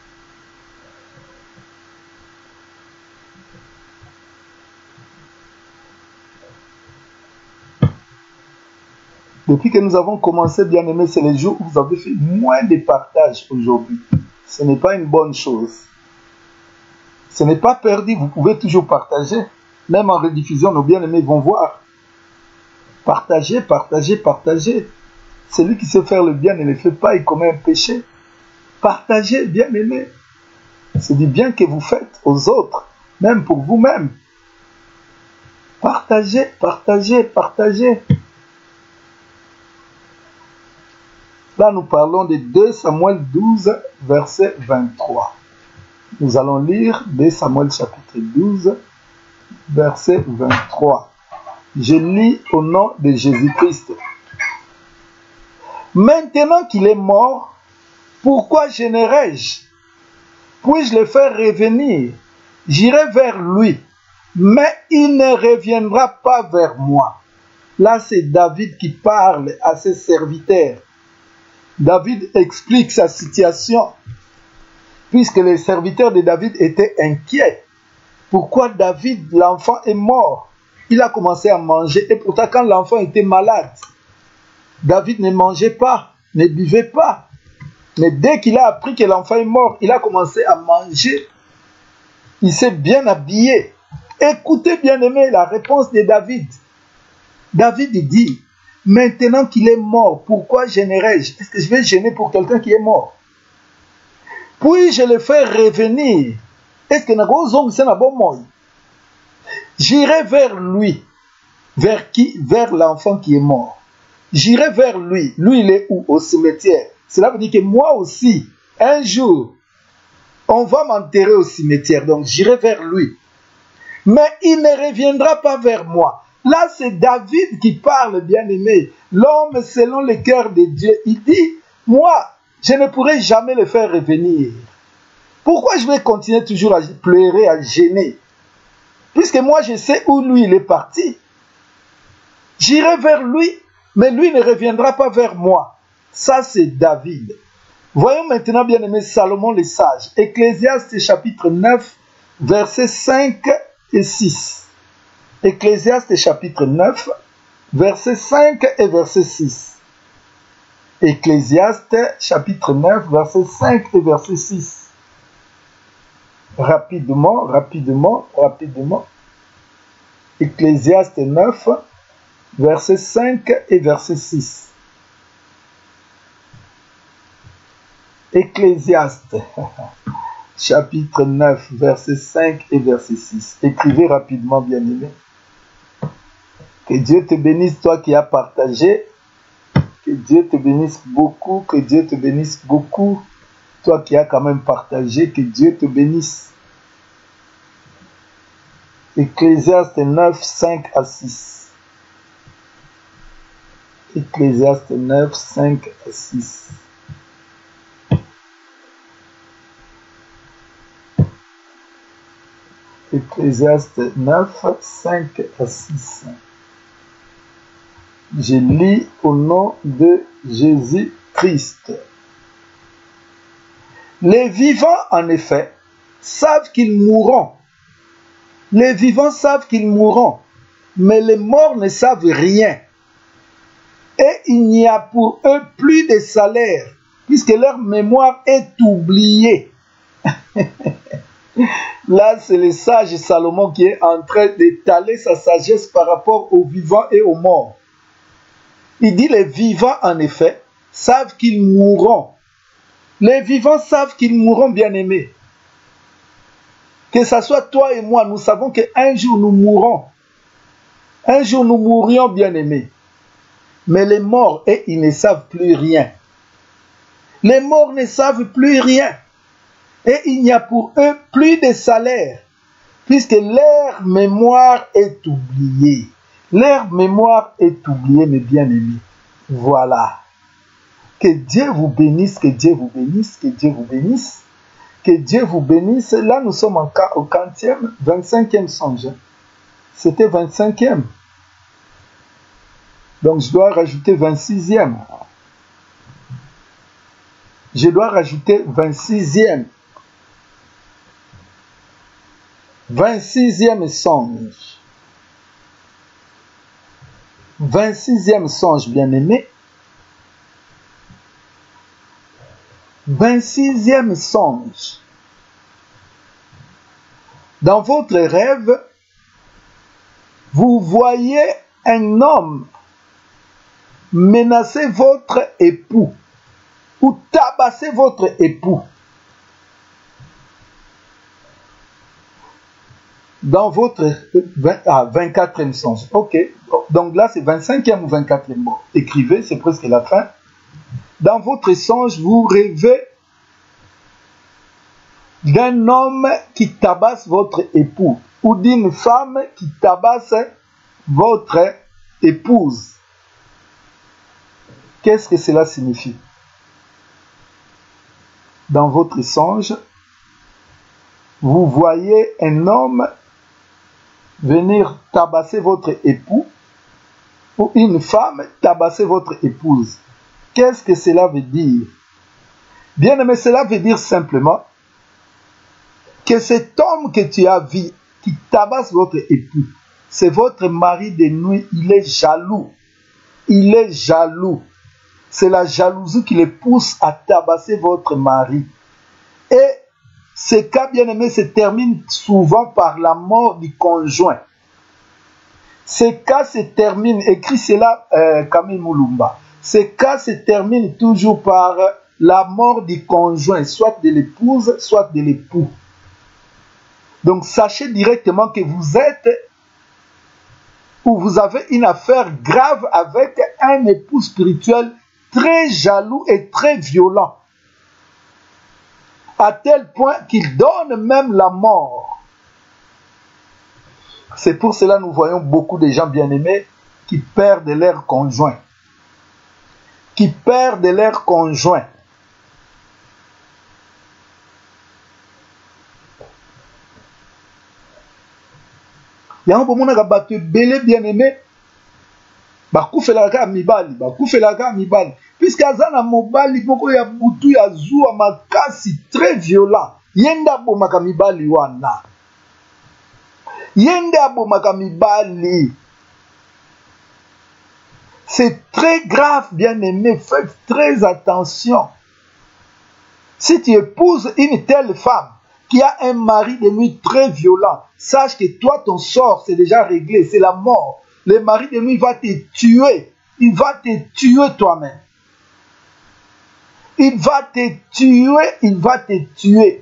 Depuis que nous avons commencé, bien aimé, c'est les jours où vous avez fait moins de partage aujourd'hui. Ce n'est pas une bonne chose. Ce n'est pas perdu, vous pouvez toujours partager. Même en rediffusion, nos bien-aimés vont voir. Partagez, partagez, partagez. Celui qui sait faire le bien ne le fait pas, il commet un péché. Partagez, bien-aimés. C'est du bien que vous faites aux autres, même pour vous-même. Partagez, partagez, partagez. Là, nous parlons de 2 Samuel 12, verset 23. Nous allons lire 2 Samuel chapitre 12, verset 23. Je lis au nom de Jésus-Christ. Maintenant qu'il est mort, pourquoi gênerais-je Puis-je le faire revenir? J'irai vers lui, mais il ne reviendra pas vers moi. Là, c'est David qui parle à ses serviteurs. David explique sa situation, puisque les serviteurs de David étaient inquiets. Pourquoi David, l'enfant, est mort? Il a commencé à manger, et pourtant quand l'enfant était malade, David ne mangeait pas, ne buvait pas. Mais dès qu'il a appris que l'enfant est mort, il a commencé à manger. Il s'est bien habillé. Écoutez, bien-aimé, la réponse de David. David dit, maintenant qu'il est mort, pourquoi gênerais-je? Est-ce que je vais gêner pour quelqu'un qui est mort? Puis-je le faire revenir? Est-ce que c'est un bon mot? J'irai vers lui. Vers qui? Vers l'enfant qui est mort. J'irai vers lui. Lui, il est où? Au cimetière. Cela veut dire que moi aussi, un jour, on va m'enterrer au cimetière. Donc, j'irai vers lui. Mais il ne reviendra pas vers moi. Là, c'est David qui parle, bien-aimé. L'homme selon le cœur de Dieu. Il dit, moi, je ne pourrai jamais le faire revenir. Pourquoi je vais continuer toujours à pleurer, à gêner? Puisque moi, je sais où lui, il est parti. J'irai vers lui, mais lui ne reviendra pas vers moi. Ça, c'est David. Voyons maintenant, bien-aimé, Salomon le sage. Ecclésiaste chapitre 9, versets 5 et 6. Ecclésiaste chapitre 9, versets 5 et verset 6. Ecclésiaste chapitre 9, verset 5 et verset 6. Rapidement. Ecclésiaste 9, verset 5 et verset 6. Ecclésiaste, chapitre 9, verset 5 et verset 6. Écrivez rapidement, bien-aimé. Que Dieu te bénisse, toi qui as partagé. Que Dieu te bénisse beaucoup, que Dieu te bénisse beaucoup. Toi qui as quand même partagé, que Dieu te bénisse. Ecclésiaste 9, 5 à 6. Ecclésiaste 9, 5 à 6. Ecclésiaste 9, 5 à 6. Je lis au nom de Jésus-Christ. Les vivants, en effet, savent qu'ils mourront. Les vivants savent qu'ils mourront, mais les morts ne savent rien. Et il n'y a pour eux plus de salaire, puisque leur mémoire est oubliée. Là, c'est le sage Salomon qui est en train d'étaler sa sagesse par rapport aux vivants et aux morts. Il dit, les vivants, en effet, savent qu'ils mourront. Les vivants savent qu'ils mourront, bien-aimés. Que ce soit toi et moi, nous savons qu'un jour nous mourrons. Un jour nous mourrions, bien-aimés. Mais les morts, ils ne savent plus rien. Les morts ne savent plus rien. Et il n'y a pour eux plus de salaire, puisque leur mémoire est oubliée. Leur mémoire est oubliée, mes bien-aimés. Voilà. Que Dieu vous bénisse, que Dieu vous bénisse, que Dieu vous bénisse. Que Dieu vous bénisse. Là, nous sommes au 40e, 25e songe. C'était 25e. Donc, je dois rajouter 26e. Je dois rajouter 26e. 26e songe. 26e songe, bien-aimé. 26e songe. Dans votre rêve, vous voyez un homme menacer votre époux ou tabasser votre époux. Dans votre 24e songe. Ok. Donc là, c'est 25e ou 24e. Bon, écrivez, c'est presque la fin. Dans votre songe, vous rêvez d'un homme qui tabasse votre époux ou d'une femme qui tabasse votre épouse. Qu'est-ce que cela signifie? Dans votre songe, vous voyez un homme venir tabasser votre époux, ou une femme tabasser votre épouse, qu'est-ce que cela veut dire? Bien aimé, cela veut dire simplement que cet homme que tu as vu, qui tabasse votre époux, c'est votre mari de nuit, il est jaloux. Il est jaloux. C'est la jalousie qui le pousse à tabasser votre mari. Et ces cas, bien aimés, se terminent souvent par la mort du conjoint. Ces cas se terminent, écrit cela Camille Moulumba, ces cas se terminent toujours par la mort du conjoint, soit de l'épouse, soit de l'époux. Donc sachez directement que vous êtes ou vous avez une affaire grave avec un époux spirituel très jaloux et très violent, à tel point qu'il donne même la mort. C'est pour cela que nous voyons beaucoup de gens bien-aimés qui perdent leur conjoint. Qui perdent leur conjoint. Yango bomonaka bato ebele bien-aimé bakufelaka mibali, puisque aza na mobali moko ya butu ya zuwa makasi très violent, yende abomaka mibali wana. Yende abomaka mibali. C'est très grave, bien-aimé, faites très attention. Si tu épouses une telle femme qui a un mari de nuit très violent, sache que toi, ton sort, c'est déjà réglé, c'est la mort. Le mari de nuit va te tuer. Il va te tuer toi-même. Il va te tuer, il va te tuer.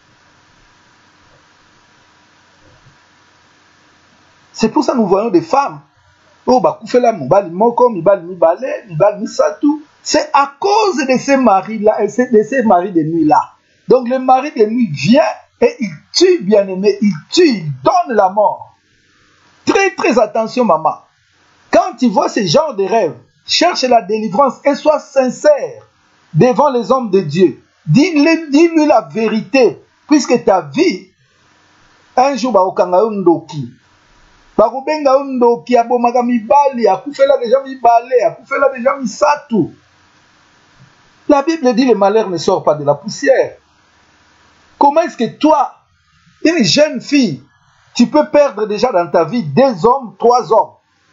C'est pour ça que nous voyons des femmes. Oh, bah, koufela mobali moko, mibali mibale, mibali misatu. C'est à cause de ces maris-là, de ces maris de nuit-là. Donc le mari de nuit vient et il tue, bien-aimé, il tue, il donne la mort. Très, très attention, maman. Quand tu vois ce genre de rêve, cherche la délivrance et sois sincère devant les hommes de Dieu. Dis-lui la vérité, puisque ta vie, un jour, baokanga ndoki. Bakobenga ndoki, abomaka mibali, akufela déjà mibale, akufela déjà misatu. La Bible dit le malheur ne sort pas de la poussière. Comment est-ce que toi, une jeune fille, tu peux perdre déjà dans ta vie 2 hommes, 3 hommes?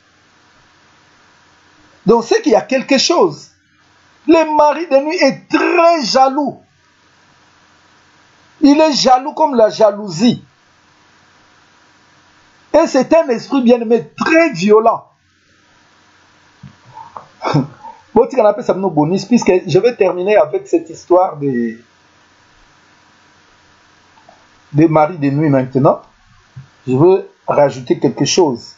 Donc c'est qu'il y a quelque chose. Le mari de nuit est très jaloux. Il est jaloux comme la jalousie. Et c'est un esprit bien-aimé très violent. Bon, tu appelle ça nos bonus, puisque je vais terminer avec cette histoire des maris de nuit maintenant. Je veux rajouter quelque chose.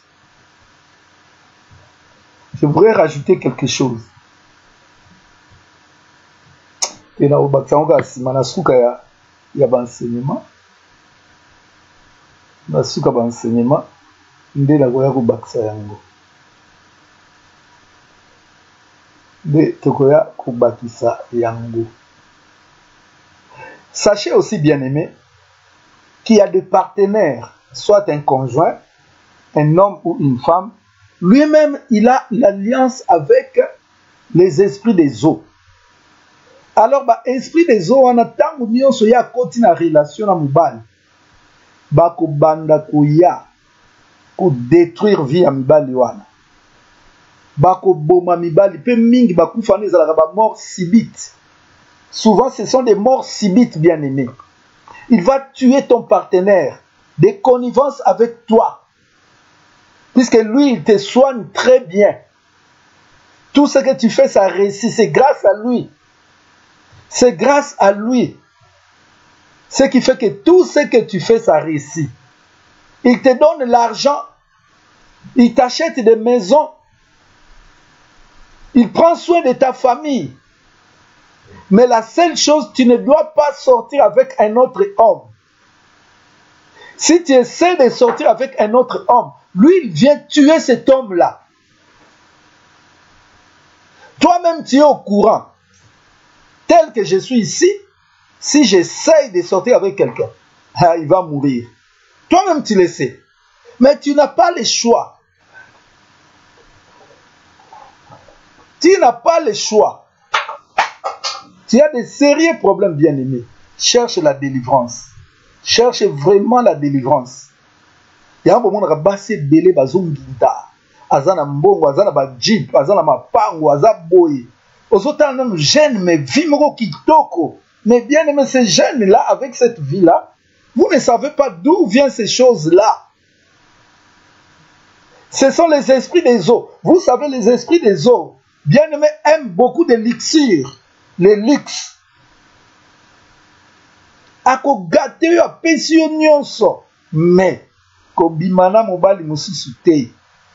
Je voudrais rajouter quelque chose. Et là, au Baksango, si Manasuka y a enseignement. Nasuka ba enseignement. Nde la goya ko baksa yango. Nde tokoya ko bakisa yango. Sachez aussi, bien-aimé, qu'il y a des partenaires, soit un conjoint, un homme ou une femme, lui-même, il a l'alliance avec les esprits des eaux. Alors, esprit des eaux, on attend que nous soyons continue la relation à Moubal. Bako banda kuya, ko détruire vie à Mibali wana. Bako boma Mibali, pe mingi baku fane zalaka ba mort subite. Souvent, ce sont des morts subites, bien-aimés. Il va tuer ton partenaire, des connivences avec toi. Puisque lui, il te soigne très bien. Tout ce que tu fais, ça réussit. C'est grâce à lui. C'est grâce à lui. Ce qui fait que tout ce que tu fais, ça réussit. Il te donne l'argent. Il t'achète des maisons. Il prend soin de ta famille. Mais la seule chose, tu ne dois pas sortir avec un autre homme. Si tu essaies de sortir avec un autre homme, lui, il vient tuer cet homme-là. Toi-même, tu es au courant. Tel que je suis ici, si j'essaye de sortir avec quelqu'un, il va mourir. Toi-même, tu le sais. Mais tu n'as pas le choix. Tu n'as pas le choix. Tu as des sérieux problèmes, bien-aimés. Cherche la délivrance. Cherche vraiment la délivrance. Il y a un moment où on a bassé belé bazonginda. Azana mbongo, azana ba jeep, azana mapango, azana boy. Aux autres, même jeune, mais vimoro kitoko. Mais bien-aimés, ces jeunes-là, avec cette vie-là, vous ne savez pas d'où viennent ces choses-là. Ce sont les esprits des eaux. Vous savez, les esprits des eaux, bien-aimés, aiment beaucoup d'élixir. Les lix. Ako gâte yo apesi yo nyonso. Mais, kobimana mobali mosusu te.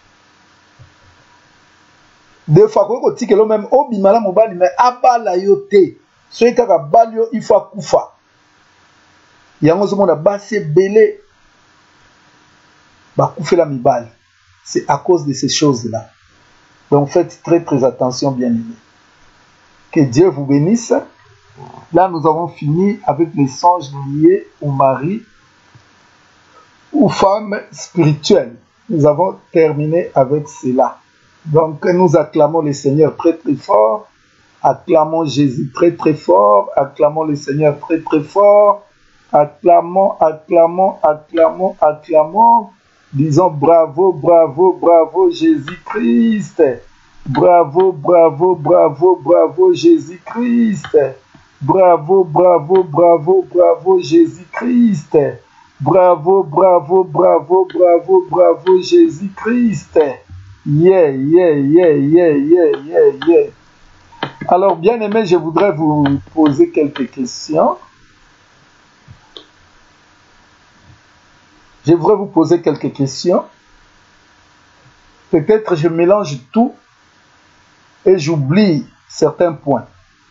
Des fois, ko tikelo même obimana mobali, mais abala yo te. Soki kaka bali yo, il faut akufa. Yango zomona basi belé. Bakufela mibali. C'est à cause de ces choses-là. Donc faites très très attention, bien-aimés. Que Dieu vous bénisse. Là, nous avons fini avec les songes liés au mari ou femme spirituelle. Nous avons terminé avec cela. Donc, nous acclamons le Seigneur très très fort. Acclamons Jésus très très fort. Acclamons le Seigneur très très fort. Acclamons, acclamons, acclamons, acclamons. Disons bravo, bravo, bravo Jésus-Christ. Bravo, bravo, bravo, bravo Jésus-Christ. Bravo, bravo, bravo, bravo Jésus-Christ. Bravo, bravo, bravo, bravo, bravo Jésus-Christ. Yeah, yeah, yeah, yeah, yeah, yeah, yeah. Alors, bien aimé, je voudrais vous poser quelques questions. Je voudrais vous poser quelques questions. Peut-être je mélange tout et j'oublie certains points.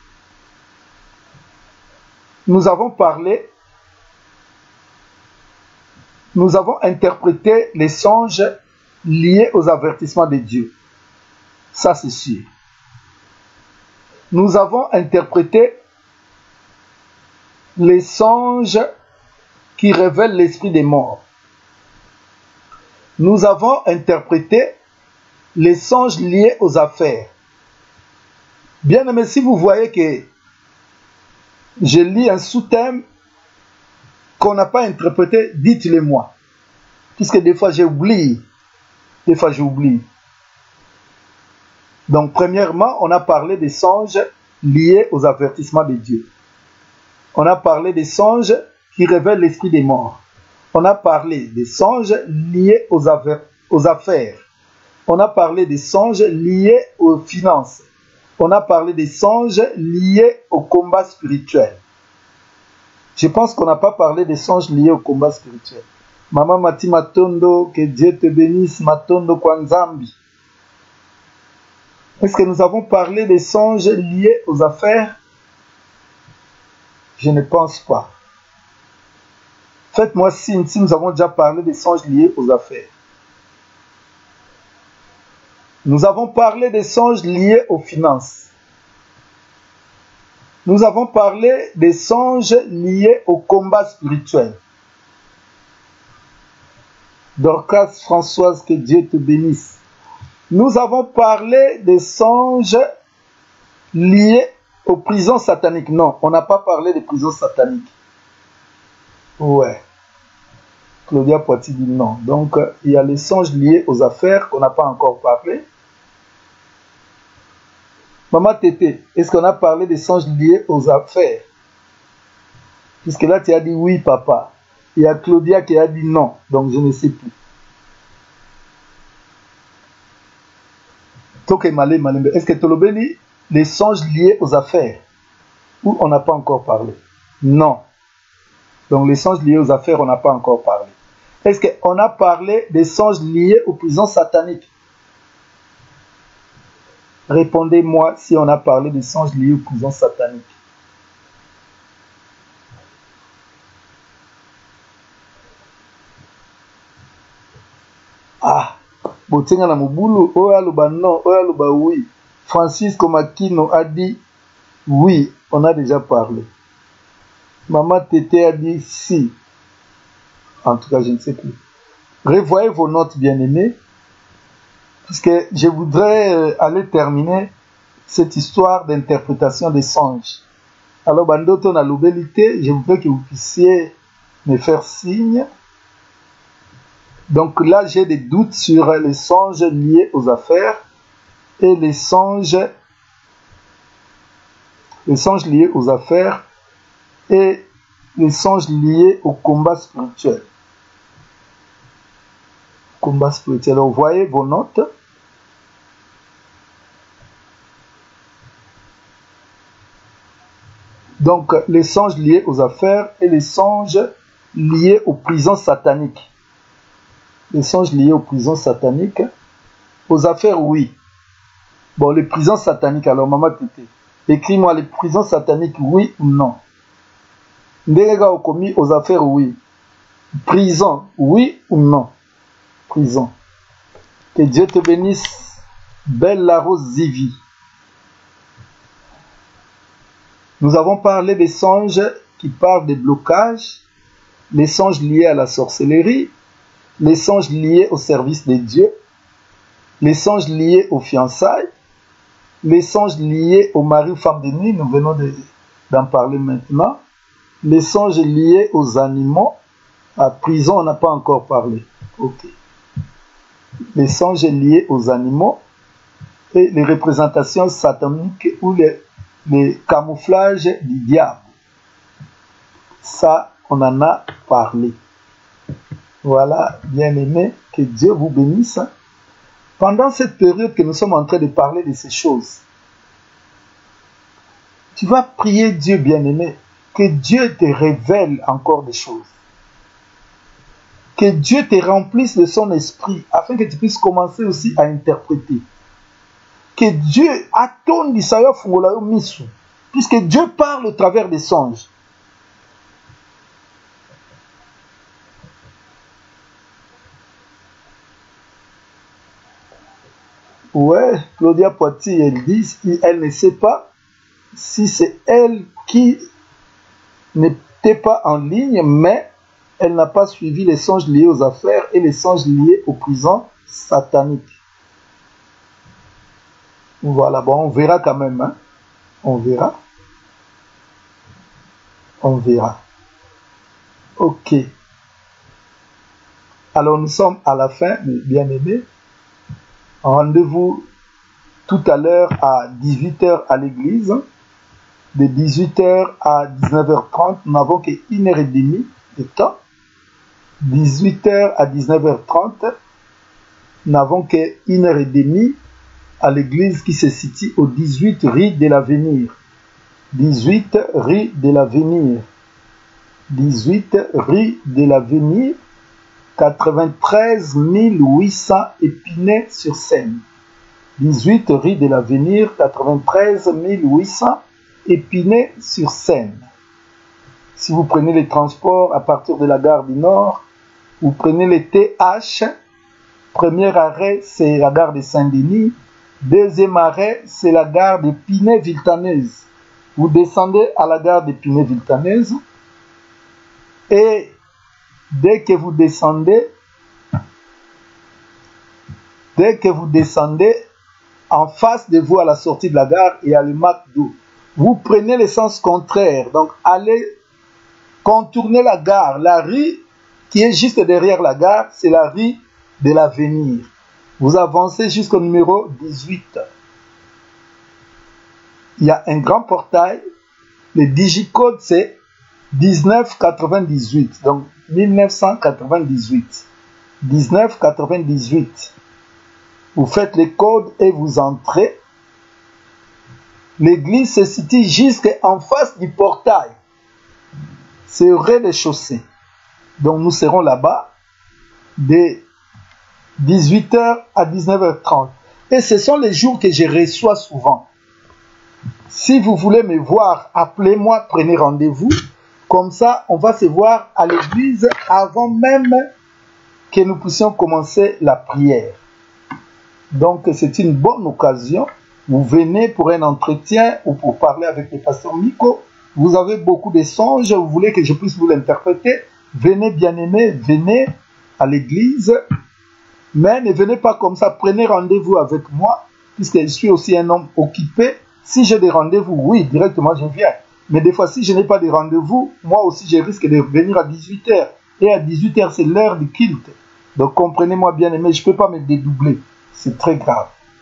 Nous avons parlé, nous avons interprété les songes liés aux avertissements de Dieu. Ça, c'est sûr. Nous avons interprété les songes qui révèlent l'esprit des morts. Nous avons interprété les songes liés aux affaires. Bien aimé, si vous voyez que je lis un sous-thème qu'on n'a pas interprété, dites-le moi. Puisque des fois j'oublie. Des fois j'oublie. Donc premièrement, on a parlé des songes liés aux avertissements de Dieu. On a parlé des songes qui révèlent l'esprit des morts. On a parlé des songes liés aux affaires. On a parlé des songes liés aux finances. On a parlé des songes liés au combat spirituel. Je pense qu'on n'a pas parlé des songes liés au combat spirituel. Maman Mati Matondo, que Dieu te bénisse, Matondo Kwanzambi. Est-ce que nous avons parlé des songes liés aux affaires? Je ne pense pas. Faites-moi signe si nous avons déjà parlé des songes liés aux affaires. Nous avons parlé des songes liés aux finances. Nous avons parlé des songes liés au combat spirituel. Dorcas Françoise, que Dieu te bénisse. Nous avons parlé des songes liés aux prisons sataniques. Non, on n'a pas parlé des prisons sataniques. Ouais. Claudia Poiti dit non. Donc, il y a les songes liés aux affaires qu'on n'a pas encore parlé. Maman Tété, est-ce qu'on a parlé des songes liés aux affaires? Puisque là, tu as dit oui, papa. Il y a Claudia qui a dit non. Donc, je ne sais plus. Est-ce que Tolobeli, les songes liés aux affaires? Ou on n'a pas encore parlé? Non. Donc, les songes liés aux affaires, on n'a pas encore parlé. Est-ce qu'on a parlé des songes liés aux prisons sataniques? Répondez-moi si on a parlé des songes liés aux prisons sataniques. Ah, Botenga na Mobulu, Oyaluba non, Oyaluba oui. Francisco Makino a dit oui, on a déjà parlé. Maman Tété a dit si. En tout cas, je ne sais plus. Revoyez vos notes, bien-aimés, puisque je voudrais aller terminer cette histoire d'interprétation des songes. Alors, Bandoto na l'obélité, je voudrais que vous puissiez me faire signe. Donc là, j'ai des doutes sur les songes liés aux affaires et les songes liés aux affaires et les songes liés au combat spirituel. Combat spirituel. Alors, vous voyez vos notes. Donc, les songes liés aux affaires et les songes liés aux prisons sataniques. Les songes liés aux prisons sataniques. Aux affaires, oui. Bon, les prisons sataniques, alors, Maman Tété, écris-moi les prisons sataniques, oui ou non. Ndélega au commis aux affaires, oui. Prison, oui ou non. Prison. Que Dieu te bénisse. Belle la rose Zivi. Nous avons parlé des songes qui parlent des blocages, les songes liés à la sorcellerie, les songes liés au service de Dieu, les songes liés aux fiançailles, les songes liés au mari ou femme de nuit, nous venons d'en parler maintenant, les songes liés aux animaux, à prison on n'a pas encore parlé, ok. Les songes liés aux animaux et les représentations sataniques ou les camouflages du diable. Ça, on en a parlé. Voilà, bien-aimés, que Dieu vous bénisse. Pendant cette période que nous sommes en train de parler de ces choses, tu vas prier Dieu, bien-aimé, que Dieu te révèle encore des choses. Que Dieu te remplisse de son esprit, afin que tu puisses commencer aussi à interpréter. Que Dieu attende d'Issaïa Fungolayo Misu, puisque Dieu parle au travers des songes. Ouais, Claudia Poitiers, elle dit, elle ne sait pas si c'est elle qui n'était pas en ligne, mais elle n'a pas suivi les songes liés aux affaires et les songes liés aux prisons sataniques. Voilà, bon, on verra quand même, hein. On verra. On verra. Ok. Alors, nous sommes à la fin, mes bien-aimés. Rendez-vous tout à l'heure à 18h à l'église. De 18h à 19h30, nous n'avons que 1h30 de temps. 18h à 19h30, nous n'avons que 1h30 à l'église qui se situe au 18 rue de l'Avenir. 18 rue de l'Avenir. 18 rue de l'Avenir. 93 800 Épinay-sur-Seine. 18 rue de l'Avenir, 93 800 Épinay-sur-Seine. Si vous prenez les transports à partir de la gare du Nord, vous prenez les TH. Premier arrêt, c'est la gare de Saint-Denis. Deuxième arrêt, c'est la gare de Pinay-Viltaneuse. Vous descendez à la gare de Pinay-Viltaneuse et dès que vous descendez, en face de vous à la sortie de la gare, il y a le McDo. Vous prenez le sens contraire, donc allez contourner la gare. La rue qui est juste derrière la gare, c'est la rue de l'Avenir. Vous avancez jusqu'au numéro 18. Il y a un grand portail. Le digicode, c'est 1998. Donc, 1998. 1998. Vous faites les codes et vous entrez. L'église se situe juste en face du portail. C'est au rez-de-chaussée. Donc, nous serons là-bas de 18h à 19h30. Et ce sont les jours que je reçois souvent. Si vous voulez me voir, appelez-moi, prenez rendez-vous. Comme ça, on va se voir à l'église avant même que nous puissions commencer la prière. Donc, c'est une bonne occasion. Vous venez pour un entretien ou pour parler avec le pasteur Miko. Vous avez beaucoup de songes, vous voulez que je puisse vous l'interpréter. venez bien-aimés, venez à l'église, mais ne venez pas comme ça, prenez rendez-vous avec moi, puisque je suis aussi un homme occupé. Si j'ai des rendez-vous, oui, directement je viens. Mais des fois, si je n'ai pas de rendez-vous, moi aussi je risque de venir à 18h. Et à 18h, c'est l'heure du culte. Donc comprenez-moi bien aimé, je ne peux pas me dédoubler. C'est très grave.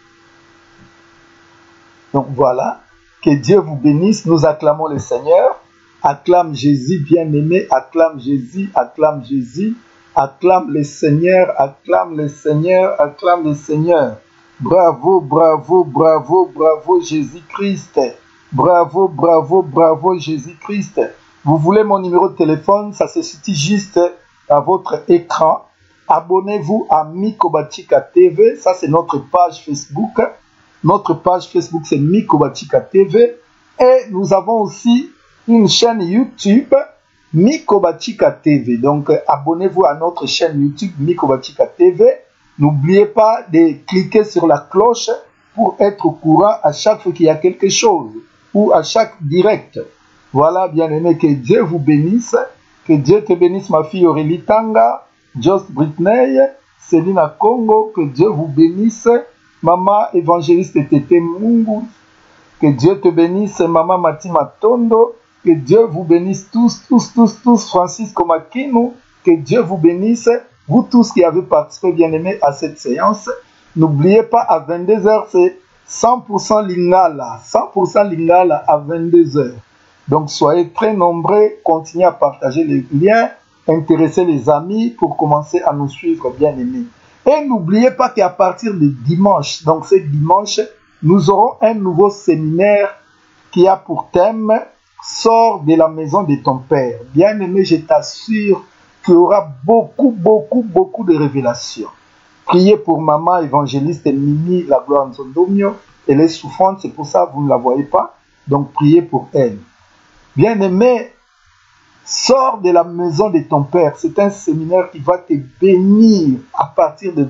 Donc voilà, que Dieu vous bénisse. Nous acclamons le Seigneur. Acclame Jésus bien-aimé, acclame Jésus, acclame Jésus. Acclame le Seigneur, acclame le Seigneur, acclame le Seigneur. Bravo, bravo, bravo, bravo Jésus-Christ. Bravo, bravo, bravo Jésus-Christ. Vous voulez mon numéro de téléphone, ça se situe juste à votre écran. Abonnez-vous à Mikobatika TV, ça c'est notre page Facebook. Notre page Facebook c'est Mikobatika TV. Et nous avons aussi une chaîne YouTube, Mikobatika TV. Donc abonnez-vous à notre chaîne YouTube, Mikobatika TV. N'oubliez pas de cliquer sur la cloche pour être au courant à chaque fois qu'il y a quelque chose ou à chaque direct. Voilà, bien-aimé, que Dieu vous bénisse. Que Dieu te bénisse, ma fille Aurélie Tanga, Jost Britney, Célina Congo. Que Dieu vous bénisse, maman évangéliste Tété Mungu. Que Dieu te bénisse, maman Matima Tondo. Que Dieu vous bénisse tous, Francisco Makinu. Que Dieu vous bénisse. Vous tous qui avez participé, bien-aimés, à cette séance, n'oubliez pas, à 22h, c'est 100% Lingala. 100% Lingala à 22h. Donc, soyez très nombreux, continuez à partager les liens, intéressez les amis pour commencer à nous suivre, bien-aimés. Et n'oubliez pas qu'à partir de dimanche, donc c'est dimanche, nous aurons un nouveau séminaire qui a pour thème « Sors de la maison de ton père ». Bien-aimé, je t'assure qu'il y aura beaucoup de révélations. Priez pour maman évangéliste Mimi, la gloire de Sondomio. Elle est souffrante, c'est pour ça que vous ne la voyez pas. Donc priez pour elle. Bien-aimé, sors de la maison de ton père. C'est un séminaire qui va te bénir à partir de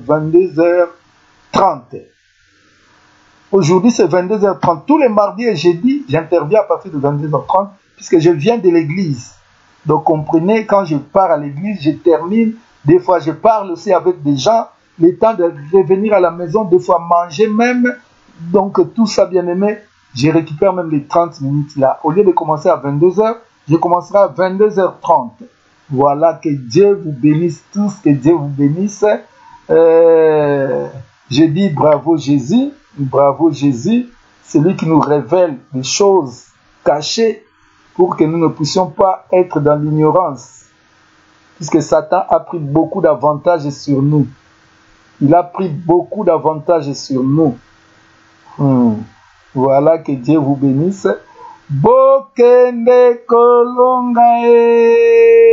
22h30. Aujourd'hui, c'est 22h30. Tous les mardis et jeudis, j'interviens à partir de 22h30 puisque je viens de l'église. Donc, comprenez, quand je pars à l'église, je termine. Des fois, je parle aussi avec des gens. Le temps de revenir à la maison, des fois manger même. Donc, tout ça, bien aimé, je récupère même les 30 minutes là. Au lieu de commencer à 22h, je commencerai à 22h30. Voilà, que Dieu vous bénisse tous, que Dieu vous bénisse. Je dis bravo Jésus, celui qui nous révèle des choses cachées, pour que nous ne puissions pas être dans l'ignorance. Puisque Satan a pris beaucoup d'avantages sur nous. Il a pris beaucoup d'avantages sur nous. Voilà, que Dieu vous bénisse. Bokende kolongae.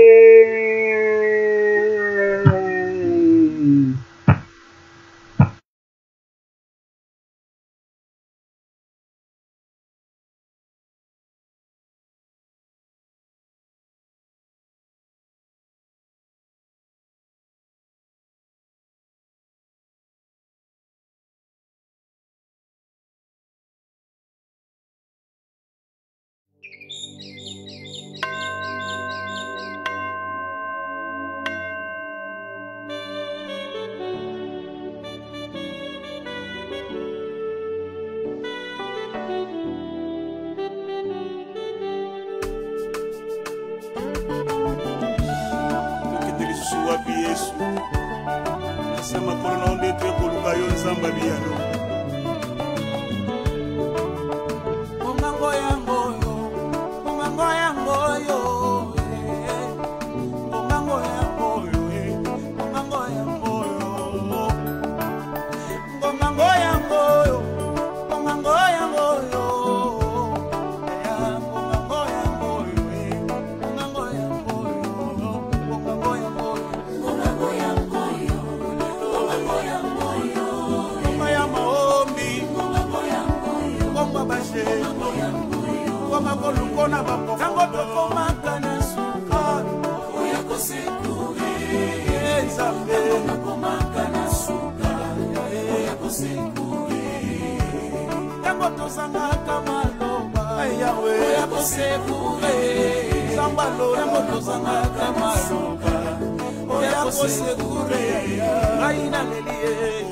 Zambalo, Motozanga, Kamasoka, Oya Kosekure, Raina Lelie,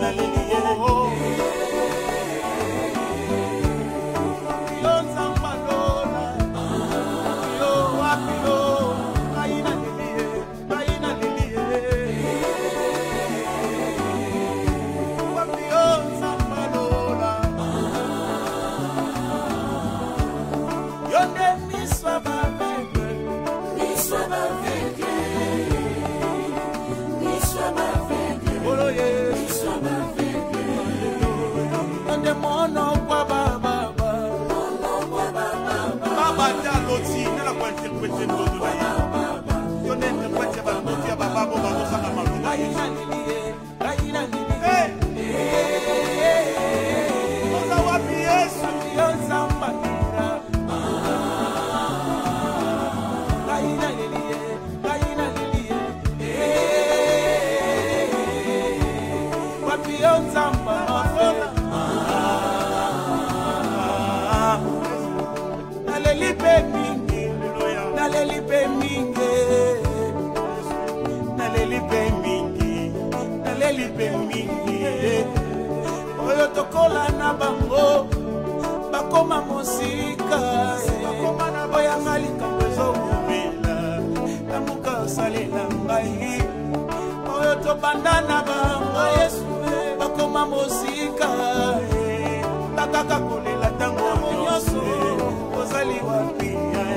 oyo tokola na bango bakoma mosika oyanga likambo ezomela namuka osalela ngai oyo tobanda na bango yesu bakoma mosika bakaka kolela ntango nyonso ozali wapi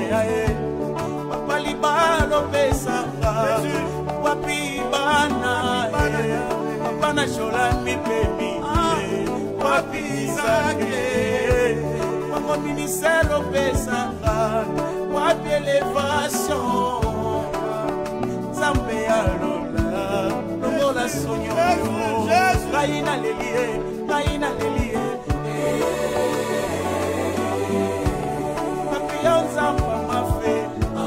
papa libalo pesanga wapi bana Pana shola mi baby, wapi zake, wako ministero pesanga, wapi elevation, zambe ya lola, longola sonyo, kaina lelie, wapi ya zamba mafe.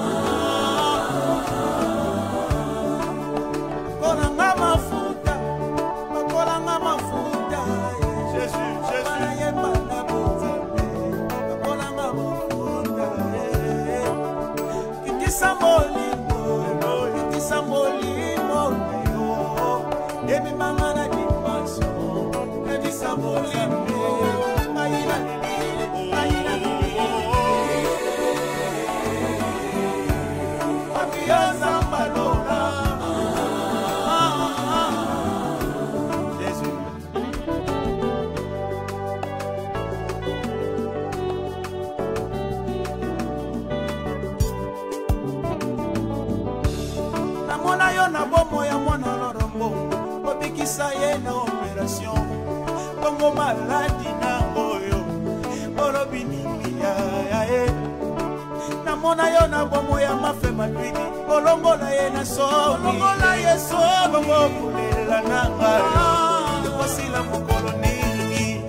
Na bomo ya mwana lorombo obikisa ye na operation bongo maladi na oyo olobini ya ye na mona yo na bomo ya mafe madwidi olongola ye na so olongola ye so bongo kulela nanga kwasila mokolo nini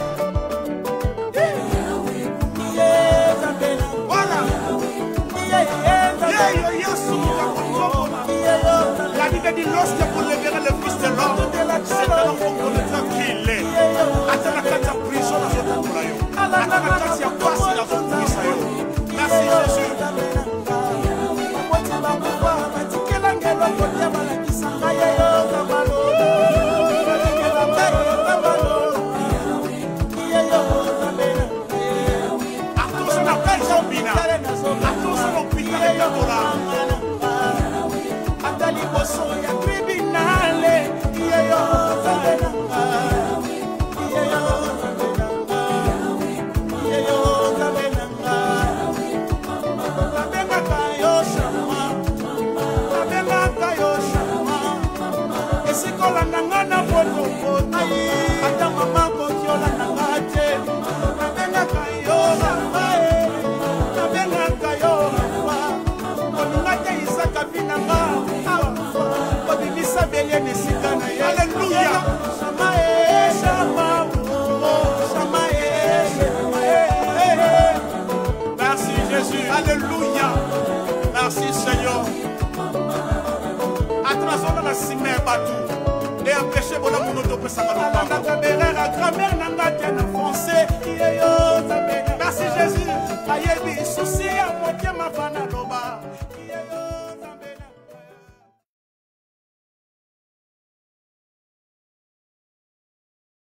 La Bible dit lorsque vous leverez le fils de l'homme, c'est dans le fond de Dieu qu'il est. Attends la carte de prison dans votre royaume. Attends la carte de passé dans votre royaume. Merci Jésus. Soya criminale, Alléluia. Merci Seigneur. Attraçons la cimère partout. Et empêchez mon amour de passer à la grand-mère n'a